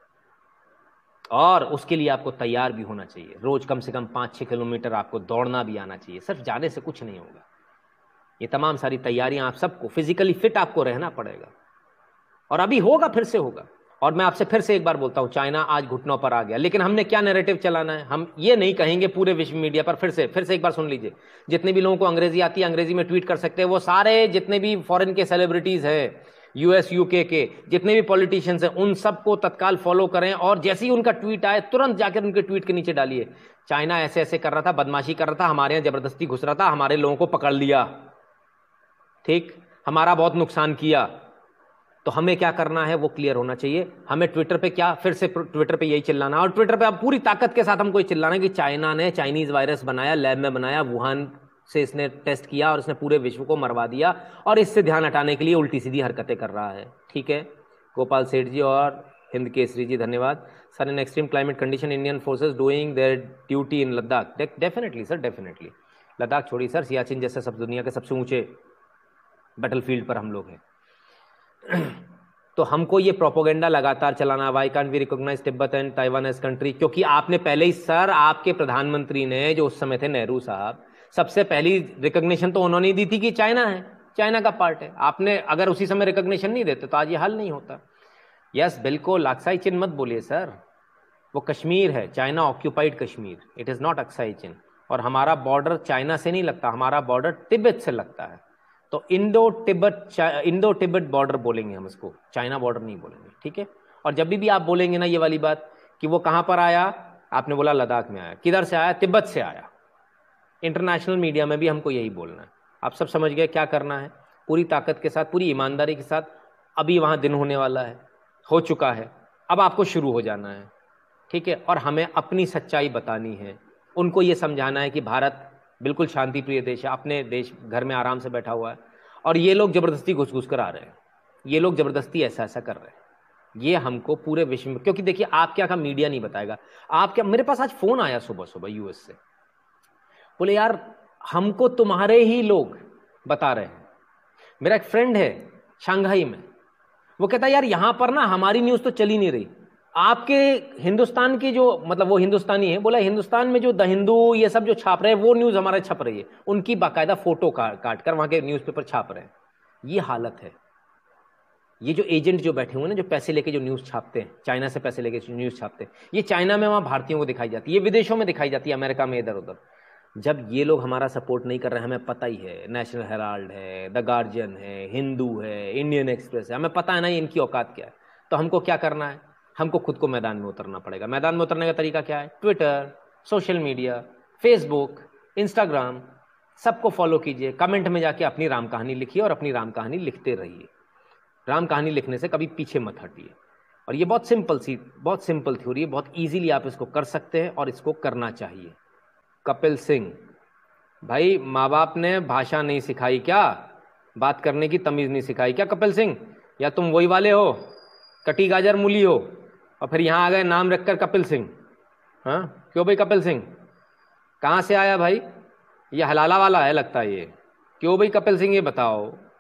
और उसके लिए आपको तैयार भी होना चाहिए। रोज कम से कम पांच छह किलोमीटर आपको दौड़ना भी आना चाहिए, सिर्फ जाने से कुछ नहीं होगा। ये तमाम सारी तैयारियां आप सबको, फिजिकली फिट आपको रहना पड़ेगा, और अभी होगा, फिर से होगा। और मैं आपसे फिर से एक बार बोलता हूं, चाइना आज घुटनों पर आ गया, लेकिन हमने क्या नैरेटिव चलाना है, हम ये नहीं कहेंगे पूरे विश्व मीडिया पर। फिर से फिर से एक बार सुन लीजिए, जितने भी लोगों को अंग्रेजी आती है अंग्रेजी में ट्वीट कर सकते हैं, वो सारे जितने भी फॉरेन के सेलिब्रिटीज हैं, यूएस यूके के जितने भी पॉलिटिशियंस हैं, उन सबको तत्काल फॉलो करें, और जैसे ही उनका ट्वीट आए तुरंत जाकर उनके ट्वीट के नीचे डालिए, चाइना ऐसे ऐसे कर रहा था, बदमाशी कर रहा था, हमारे यहां जबरदस्ती घुस रहा था, हमारे लोगों को पकड़ लिया, ठीक, हमारा बहुत नुकसान किया। तो हमें क्या करना है वो क्लियर होना चाहिए। हमें ट्विटर पे क्या, फिर से ट्विटर पे यही चिल्लाना, और ट्विटर पे अब पूरी ताकत के साथ हमको ये चिल्लाना है कि चाइना ने चाइनीज वायरस बनाया, लैब में बनाया, वुहान से इसने टेस्ट किया और इसने पूरे विश्व को मरवा दिया, और इससे ध्यान हटाने के लिए उल्टी सीधी हरकतें कर रहा है, ठीक है। गोपाल सेठ जी और हिंद केसरी जी, धन्यवाद। Sir, in extreme climate condition Indian forces doing their duty in Ladakh. Definitely sir, definitely. Ladakh छोड़िए सर, सियाचिन जैसे सब दुनिया के सबसे ऊंचे बैटलफील्ड पर हम लोग हैं। तो हमको ये प्रोपोगेंडा लगातार चलाना, why can't we recognise Tibet and Taiwan as country, क्योंकि आपने पहले ही, सर आपके प्रधानमंत्री ने जो उस समय थे नेहरू साहब, सबसे पहली रिकॉग्निशन तो उन्होंने दी थी कि चाइना है, चाइना का पार्ट है। आपने अगर उसी समय रिकॉग्निशन नहीं देते तो आज ये हल नहीं होता। यस बिल्कुल, अक्साई चिन मत बोलिए सर, वो कश्मीर है, China occupied Kashmir, it is not Aksai Chin. और हमारा बॉर्डर चाइना से नहीं लगता, हमारा बॉर्डर तिब्बत से लगता है। तो Indo Tibet Indo Tibet border बोलेंगे हम इसको, चाइना बॉर्डर नहीं बोलेंगे, ठीक है। और जब भी भी आप बोलेंगे ना ये वाली बात कि वो कहां पर आया, आपने बोला लद्दाख में आया, किधर से आया, तिब्बत से आया। इंटरनेशनल मीडिया में भी हमको यही बोलना है। आप सब समझ गए क्या करना है, पूरी ताकत के साथ, पूरी ईमानदारी के साथ। अभी वहां दिन होने वाला है, हो चुका है, अब आपको शुरू हो जाना है, ठीक है। और हमें अपनी सच्चाई बतानी है, उनको ये समझाना है कि भारत बिल्कुल शांति प्रिय देश है, अपने देश घर में आराम से बैठा हुआ है, और ये लोग जबरदस्ती घुस घुस कर आ रहे हैं, ये लोग जबरदस्ती ऐसा ऐसा कर रहे हैं। ये हमको पूरे विश्व में, क्योंकि देखिए आप क्या का मीडिया नहीं बताएगा, आप क्या, मेरे पास आज फोन आया सुबह सुबह यूएस से, बोले यार हमको तुम्हारे ही लोग बता रहे हैं। मेरा एक फ्रेंड है शंघाई में, वो कहता है यार यहां पर ना हमारी न्यूज तो चली नहीं रही, आपके हिंदुस्तान की जो, मतलब वो हिंदुस्तानी है, बोला हिंदुस्तान में जो द हिंदू ये सब जो छाप रहे हैं वो न्यूज हमारे छप रही है, उनकी बाकायदा फोटो काट कर वहां के न्यूज़पेपर छाप रहे हैं। ये हालत है। ये जो एजेंट जो बैठे हुए हैं ना, जो पैसे लेके जो न्यूज छापते हैं, चाइना से पैसे लेके न्यूज छापते हैं, ये चाइना में वहां भारतीयों को दिखाई जाती है, ये विदेशों में दिखाई जाती है, अमेरिका में, इधर उधर। जब ये लोग हमारा सपोर्ट नहीं कर रहे हैं, हमें पता ही है, नेशनल हेराल्ड है, द गार्जियन है, हिंदू है, इंडियन एक्सप्रेस है, हमें पता है ना इनकी औकात क्या है। तो हमको क्या करना है, हमको खुद को मैदान में उतरना पड़ेगा। मैदान में उतरने का तरीका क्या है, Twitter, social media, Facebook, Instagram, सबको फॉलो कीजिए, कमेंट में जाके अपनी राम कहानी लिखिए और अपनी राम कहानी लिखते रहिए। राम कहानी लिखने से कभी पीछे मत हटिए। और ये बहुत सिंपल सी, बहुत सिंपल थ्योरी है, बहुत इजीली आप इसको कर सकते हैं और इसको करना चाहिए। कपिल सिंह, भाई माँ बाप ने भाषा नहीं सिखाई क्या, बात करने की तमीज नहीं सिखाई क्या कपिल सिंह, या तुम वही वाले हो कटी गाजर मूली हो और फिर यहाँ आ गए नाम रखकर कपिल सिंह। हाँ क्यों भाई, कपिल सिंह कहाँ से आया भाई, ये हलाला वाला है लगता है ये, क्यों भाई कपिल सिंह ये बताओ,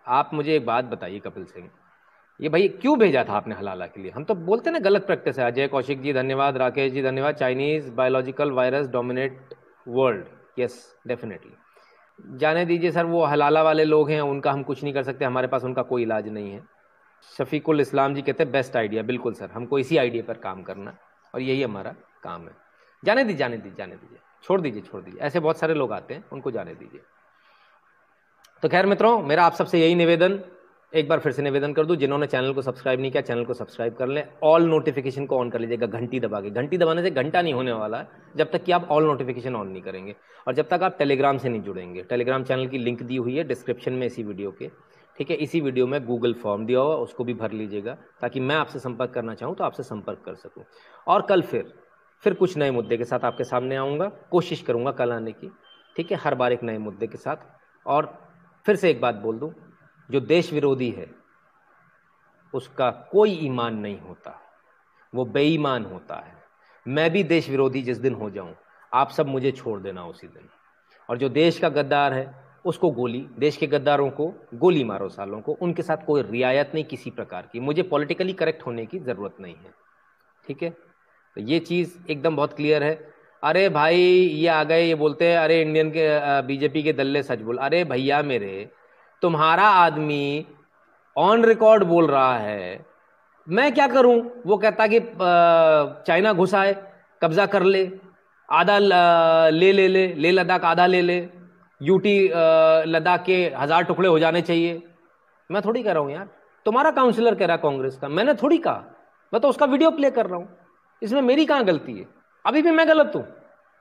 आप मुझे एक बात बताइए कपिल सिंह, ये भाई क्यों भेजा था आपने हलाला के लिए? हम तो बोलते ना गलत प्रैक्टिस है। अजय कौशिक जी धन्यवाद, राकेश जी धन्यवाद। Chinese biological virus dominate world, yes definitely. जाने दीजिए सर, वो हलाला वाले लोग हैं, उनका हम कुछ नहीं कर सकते, हमारे पास उनका कोई इलाज नहीं है। शफीकुल इस्लाम जी कहते हैं बेस्ट आइडिया। बिल्कुल सर, हमको इसी आइडिया पर काम करना और यही हमारा काम है। जाने दीजिए जाने दीजिए जाने दीजिए छोड़ दीजिए छोड़ दीजिए ऐसे बहुत सारे लोग आते हैं, उनको जाने दीजिए। तो खैर मित्रों, मेरा आप सबसे यही निवेदन, एक बार फिर से निवेदन कर दूं, जिन्होंने चैनल को सब्सक्राइब नहीं किया चैनल को सब्सक्राइब कर लें, ऑल नोटिफिकेशन को ऑन कर लीजिएगा घंटी दबा के। घंटी दबाने से घंटा नहीं होने वाला है जब तक कि आप ऑल नोटिफिकेशन ऑन नहीं करेंगे, और जब तक आप टेलीग्राम से नहीं जुड़ेंगे। टेलीग्राम चैनल की लिंक दी हुई है डिस्क्रिप्शन में इसी वीडियो के, ठीक है। इसी वीडियो में गूगल फॉर्म दिया हुआ, उसको भी भर लीजिएगा ताकि मैं आपसे संपर्क करना चाहूँ तो आपसे संपर्क कर सकूँ। और कल फिर फिर कुछ नए मुद्दे के साथ आपके सामने आऊँगा, कोशिश करूँगा कल आने की, ठीक है, हर बार एक नए मुद्दे के साथ। और फिर से एक बात बोल दूँ, जो देश विरोधी है उसका कोई ईमान नहीं होता, वो बेईमान होता है। मैं भी देश विरोधी जिस दिन हो जाऊं, आप सब मुझे छोड़ देना उसी दिन। और जो देश का गद्दार है उसको गोली, देश के गद्दारों को गोली मारो सालों को, उनके साथ कोई रियायत नहीं किसी प्रकार की। मुझे पॉलिटिकली करेक्ट होने की ज़रूरत नहीं है, ठीक है। तो ये चीज़ एकदम बहुत क्लियर है। अरे भाई ये आ गए, ये बोलते हैं अरे इंडियन के बीजेपी के दल्ले सच बोल। अरे भैया मेरे, तुम्हारा आदमी ऑन रिकॉर्ड बोल रहा है, मैं क्या करूं? वो कहता कि चाइना घुसा है, कब्जा कर ले, आधा ले ले ले ले लद्दाख आधा ले ले, यूटी लद्दाख के हजार टुकड़े हो जाने चाहिए। मैं थोड़ी कह रहा हूं यार, तुम्हारा काउंसिलर कह रहा कांग्रेस का, मैंने थोड़ी कहा, मैं तो उसका वीडियो प्ले कर रहा हूं। इसमें मेरी कहां गलती है? अभी भी मैं गलत हूं?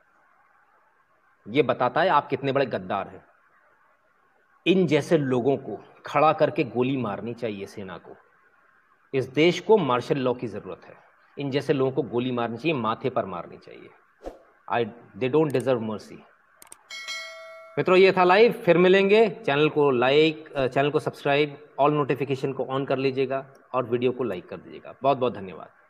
ये बताता है आप कितने बड़े गद्दार हैं। इन जैसे लोगों को खड़ा करके गोली मारनी चाहिए सेना को। इस देश को मार्शल लॉ की जरूरत है। इन जैसे लोगों को गोली मारनी चाहिए, माथे पर मारनी चाहिए। I they don't deserve mercy. मित्रों ये था लाइव, फिर मिलेंगे। चैनल को लाइक, चैनल को सब्सक्राइब, ऑल नोटिफिकेशन को ऑन कर लीजिएगा और वीडियो को लाइक कर दीजिएगा। बहुत बहुत धन्यवाद।